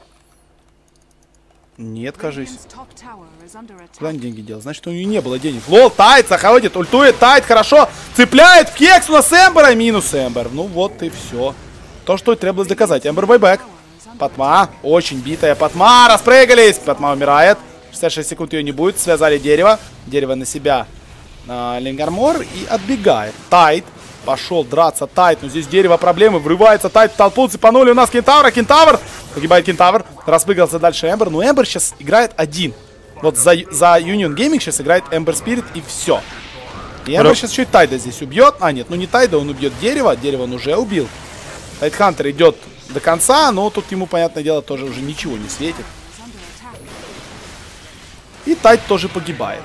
Нет, кажись. Куда они деньги делал? Значит, у него не было денег. Лол, Тайт заходит, ультует, Тайт хорошо. Цепляет в кекс у нас Эмбера. Минус Эмбер. Ну вот и все. То, что требовалось доказать. Эмбер байбек. Патма. Очень битая Патма. Распрыгались. Патма умирает. 66 секунд ее не будет. Связали дерево. Дерево на себя. Лингармор. И отбегает. Тайт. Пошел драться Тайт. Но здесь дерево проблемы. Врывается Тайт в толпу. Цепанули у нас Кентавра. Кентавр. Погибает Кентавр. Распрыгался дальше Эмбер. Но Эмбер сейчас играет один. Вот за Union Gaming сейчас играет Эмбер Спирит и все. И Эмбер сейчас еще и Тайда здесь убьет. А, нет, ну не Тайда, он убьет дерево. Дерево он уже убил. Тайтхантер идет до конца, но тут ему, понятное дело, тоже уже ничего не светит. И Тайт тоже погибает.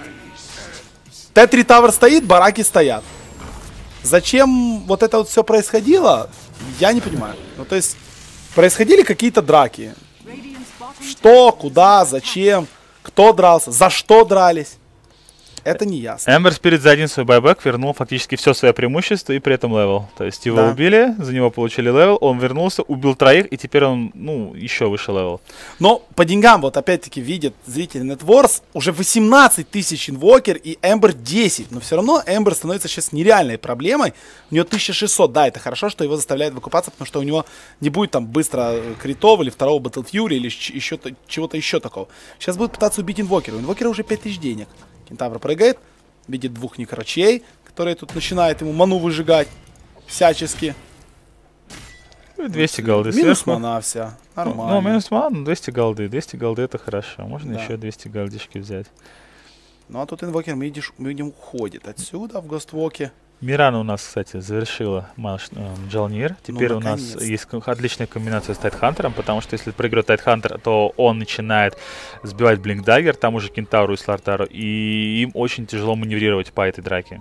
Т3 Тавр стоит, бараки стоят. Зачем вот это вот все происходило, я не понимаю. Ну, то есть, происходили какие-то драки. Что, куда, зачем, кто дрался, за что дрались. Это не ясно. Эмбер Спирит за один свой байбек вернул фактически все свое преимущество и при этом левел. То есть его убили, за него получили левел, он вернулся, убил троих, и теперь он, ну, еще выше левел. Но по деньгам, вот опять-таки, видят зрители Netwars, уже 18 тысяч инвокер и Эмбер 10. Но все равно Эмбер становится сейчас нереальной проблемой. У него 1600, да, это хорошо, что его заставляют выкупаться, потому что у него не будет там быстро критов или второго Battle Fury или чего-то еще такого. Сейчас будут пытаться убить инвокера. У инвокера уже 5000 денег. Кентавр прыгает, видит двух некрочей, которые тут начинают ему ману выжигать всячески. 200 голды минус сверху. мана вся, нормально. Ну, минус мана, 200 голды. 200 голды это хорошо. Можно Да. еще 200 голдишки взять. Ну а тут инвокер, мы видим, уходит отсюда в Гоствоке. Мирана у нас, кстати, завершила матч Джалнир. Теперь у нас наконец-то. есть отличная комбинация с Тайтхантером, потому что если проиграет Тайтхантер, то он начинает сбивать Блинкдаггер, там уже Кентавру и Слартару, и им очень тяжело маневрировать по этой драке.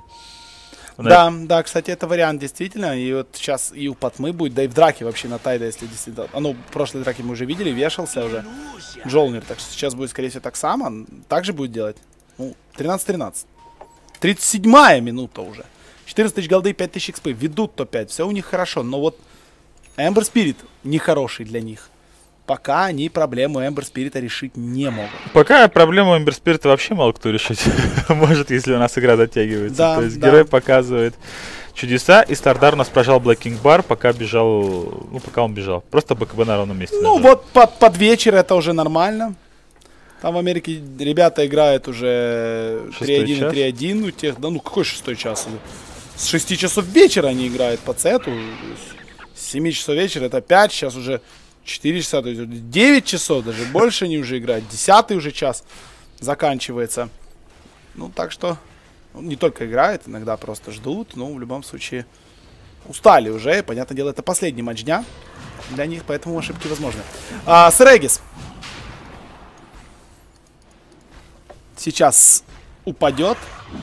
Да, кстати, это вариант действительно. И вот сейчас и у Патмы будет, да и в драке вообще на Тайда, если действительно... Ну, в прошлой драке мы уже видели, вешался уже Джолнир, так что сейчас будет, скорее всего, так само. Так же будет делать. Ну, 13-13. 37-я минута уже. 14 тысяч голды, 5 тысяч экспы. Ведут топ-5, все у них хорошо. Но вот Эмбер Спирит нехороший для них. Пока они проблему Эмбер Спирита решить не могут. Пока проблему Эмбер Спирита вообще мало кто решить может, если у нас игра затягивается. Да, То есть да. герой показывает чудеса, и Стардар у нас прожал Black King Bar, пока бежал, ну пока он бежал. Просто БКБ на ровном месте. Ну даже. вот под вечер это уже нормально. Там в Америке ребята играют уже 3-1 и 3-1. У тех, да ну какой 6 час? С 6 часов вечера они играют по цету. С 7 часов вечера это 5, сейчас уже 4 часа, то есть 9 часов, даже больше они уже играют. 10-й уже час заканчивается. Ну так что не только играют, иногда просто ждут. Но в любом случае устали уже. Понятное дело, это последний матч дня для них, поэтому ошибки возможны. Сэрэгис. сейчас упадет.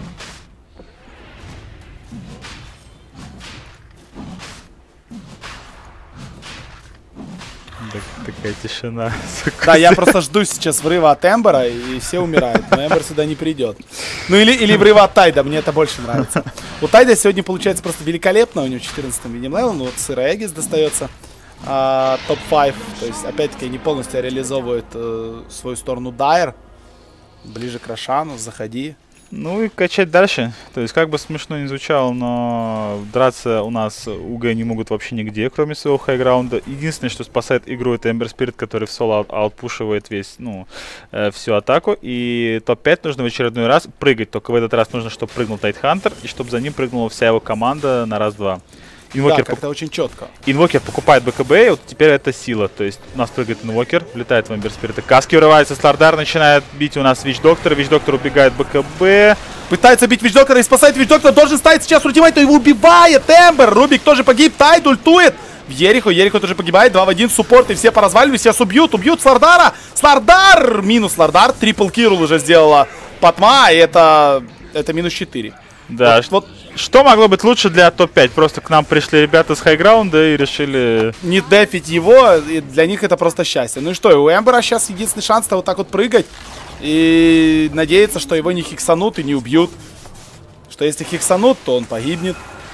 Такая тишина. Да, я просто жду сейчас врыва от Эмбера, и все умирают. Но Эмбер сюда не придет. Ну или врыва от Тайда, мне это больше нравится. У Тайда сегодня получается просто великолепно. У него 14-м видим левел, ну вот Сыра Эгис достается. Топ-5. То есть, опять-таки, они полностью реализовывают свою сторону Дайр. Ближе к Рошану, заходи. Ну и качать дальше. То есть, как бы смешно не звучало, но драться у нас УГ не могут вообще нигде, кроме своего хайграунда. Единственное, что спасает игру, это Эмбер Спирит, который в соло аутпушивает весь, всю атаку. И топ-5 нужно в очередной раз прыгать. Только в этот раз нужно, чтобы прыгнул Тайтхантер, и чтобы за ним прыгнула вся его команда на раз-два. Да, как-то очень четко. Инвокер покупает БКБ, и вот теперь это сила. То есть у нас прыгает инвокер, влетает в Эмбер Спирит. Каски вырывается, Слардар начинает бить у нас Вич-доктора. Вич-доктор убегает БКБ. Пытается бить Вич-доктора и спасает Вич-доктора. Должен ставить сейчас ультимейт, но его убивает Эмбер. Рубик тоже погиб, Тайд ультует. В Ерихо тоже погибает. 2 в 1 суппорт, и все поразваливались. Сейчас убьют Слардара. Слардар! Минус Слардар. Трипл кирл уже сделала Патма, и это минус 4. Да, что могло быть лучше для топ-5? Просто к нам пришли ребята с хайграунда и решили... Не дефить его, и для них это просто счастье. Ну и что, у Эмбера сейчас единственный шанс-то вот так вот прыгать и надеяться, что его не хиксанут и не убьют. Что если хиксанут, то он погибнет.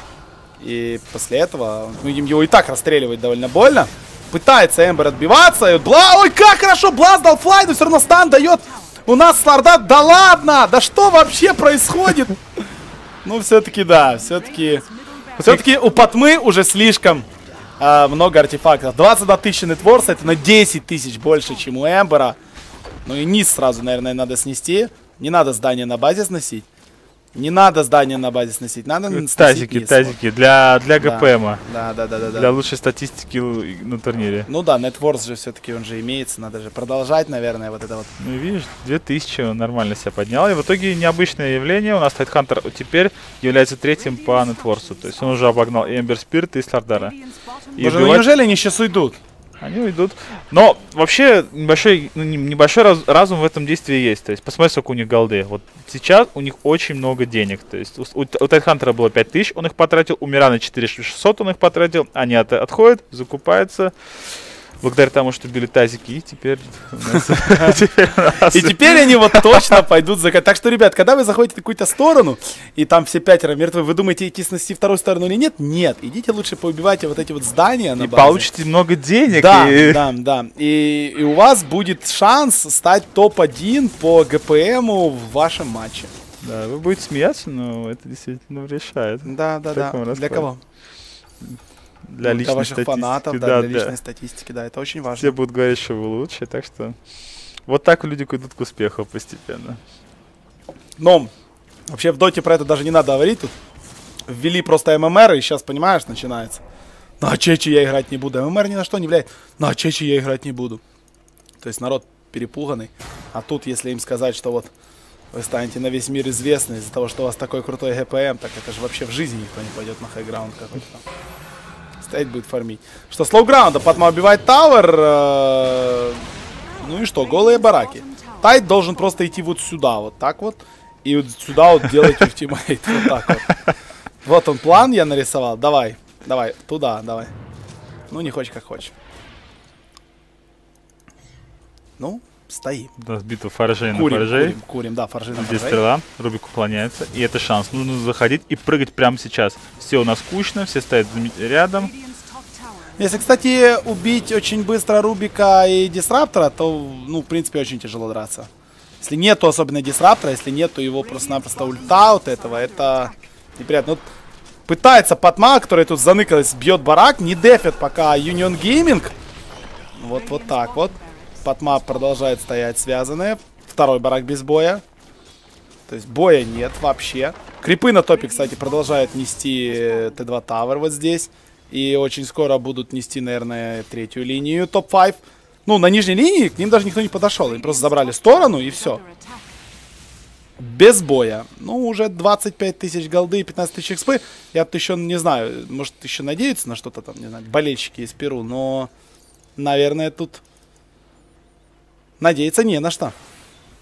И после этого мы видим, его и так расстреливать довольно больно. Пытается Эмбер отбиваться. И ой, как хорошо! Бласт дал флай, но все равно стан дает. У нас Слардар. Да ладно! Да что вообще происходит? Ну, все-таки, да, все-таки у Патмы уже слишком много артефактов. 22 тысячи нетворса, это на 10 тысяч больше, чем у Эмбера. Ну и низ сразу, наверное, надо снести. Не надо здание на базе сносить. Не надо здание на базе сносить, надо тазики для ГПМа. Да. Для лучшей статистики на турнире. Ну да, нетворс же все-таки он же имеется, надо же продолжать, наверное, вот это вот. Ну видишь, 2000 он нормально себя поднял. И в итоге необычное явление. У нас Тайтхантер теперь является третьим по нетворсу. То есть он уже обогнал и Эмбер Спирит, и Слардара. Боже, ну неужели они сейчас уйдут? Они уйдут. Но вообще небольшой разум в этом действии есть. То есть посмотри, сколько у них голды. Вот сейчас у них очень много денег. То есть у Тайтхантера было 5000, он их потратил. У Мирана 4600 он их потратил. Они отходят, закупаются. Благодаря тому, что били тазики, и теперь И теперь они вот точно пойдут закат. Так что, ребят, когда вы заходите в какую-то сторону, и там все 5 мертвы, вы думаете идти снести вторую сторону или нет? Нет, идите лучше поубивайте вот эти вот здания на базе. И получите много денег. Да. И у вас будет шанс стать топ-1 по ГПМу в вашем матче. Да, вы будете смеяться, но это действительно решает. Да. Для кого? Для личной ваших статистики, фанатов, для личной статистики, да, это очень важно. Все будут говорить, что вы лучше, так что вот так люди идут к успеху постепенно. Но вообще в доте про это даже не надо говорить, тут ввели просто ММР, и сейчас, понимаешь, начинается. На Чечи я играть не буду, ММР ни на что не влияет, на Чечи я играть не буду. То есть народ перепуганный, а тут если им сказать, что вот вы станете на весь мир известны из-за того, что у вас такой крутой ГПМ, так это же вообще в жизни никто не пойдет на хайграунд какой-то там. Стоять будет фармить. Что, слоуграунда, Патма убивает Тауэр. Ну и что, голые бараки. Тайд должен просто идти вот сюда, вот так вот. И вот сюда вот делать ультимейт. Вот так вот. Вот он план я нарисовал. Давай, туда, давай. Ну, не хочешь, как хочешь. Ну, стоим. У нас битва форжей на форжей. Курим, да, форжей на форжей. Здесь стрела, Рубик уклоняется. И это шанс. Нужно заходить и прыгать прямо сейчас. Все у нас скучно, все стоят рядом. Если, кстати, убить очень быстро Рубика и Дисраптора, то, ну, в принципе, очень тяжело драться. Если нету особенно Дисраптора, если нету его просто-напросто ультаут этого, это неприятно. Вот пытается Патма, который тут заныкалась, бьет барак, не дефит пока Union Gaming. Вот так вот. Патма продолжает стоять связанные. Второй барак без боя. То есть боя нет вообще. Крипы на топе, кстати, продолжают нести Т2 Тавер вот здесь. И очень скоро будут нести, наверное, третью линию топ-5. Ну, на нижней линии к ним даже никто не подошел. Они просто забрали сторону и все. Без боя. Ну, уже 25 тысяч голды и 15 тысяч экспы. Я тут еще не знаю, может еще надеются на что-то там, не знаю, болельщики из Перу. Но, наверное, тут надеяться не на что.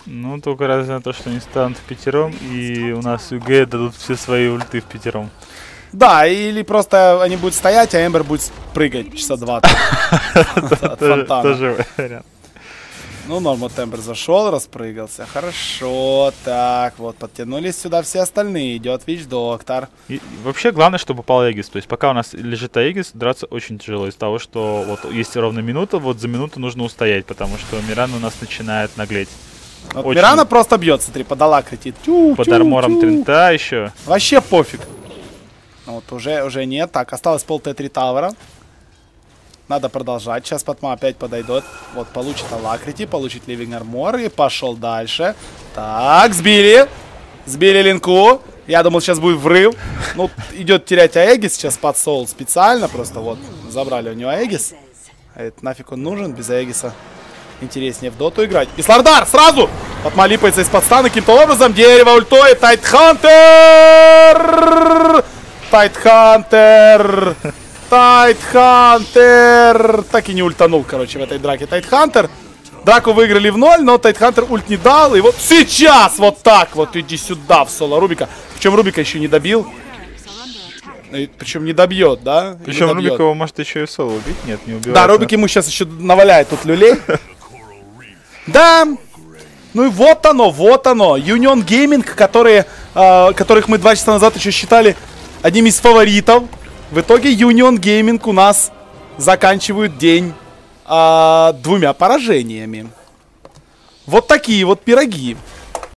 Ну, только разве на то, что они станут в пятером, и у нас ЮГ дадут все свои ульты в пятером. Да, или просто они будут стоять, а Эмбер будет прыгать часа 2 от фонтана. Тоже вариант. Ну, норм, вот Эмбер зашел, распрыгался. Хорошо, так, вот, подтянулись сюда все остальные. Идет Вич Доктор. И вообще, главное, чтобы упал Эгис. То есть, пока у нас лежит Аегис, драться очень тяжело из того, что вот есть ровно минута, вот за минуту нужно устоять, потому что Мирана у нас начинает наглеть. Вот Мирана просто бьет, смотри, подала критит. Под армором Трента еще. Вообще пофиг. Вот, уже нет. Так, осталось пол Т3 Тавера. Надо продолжать. Сейчас Патма опять подойдет. Вот, получит Алакрити, получит Ливинг Армор и пошел дальше. Так, сбили. Сбили линку. Я думал, сейчас будет врыв. Ну, идет терять Аегис сейчас под Соул специально. Просто вот, забрали у него Аегис. А это нафиг он нужен без Аегиса. Интереснее в доту играть. И Слардар сразу! Патма липается из-под стана каким-то образом. Дерево ультой. Тайтхантер! Тайтхантер! Тайтхантер! Так и не ультанул, короче, в этой драке Тайтхантер. Драку выиграли в 0, но Тайтхантер ульт не дал. И вот сейчас вот так вот иди сюда в соло Рубика. Причем Рубика еще не добил. Причем не добьет, да? Причем Рубик его может еще и в соло убить. Нет, не убивает. Да, Рубик ему сейчас еще наваляет тут люлей. Да. Ну и вот оно, вот оно. Union Gaming, которых мы 2 часа назад еще считали одним из фаворитов. В итоге Union Gaming у нас заканчивают день 2 поражениями. Вот такие вот пироги.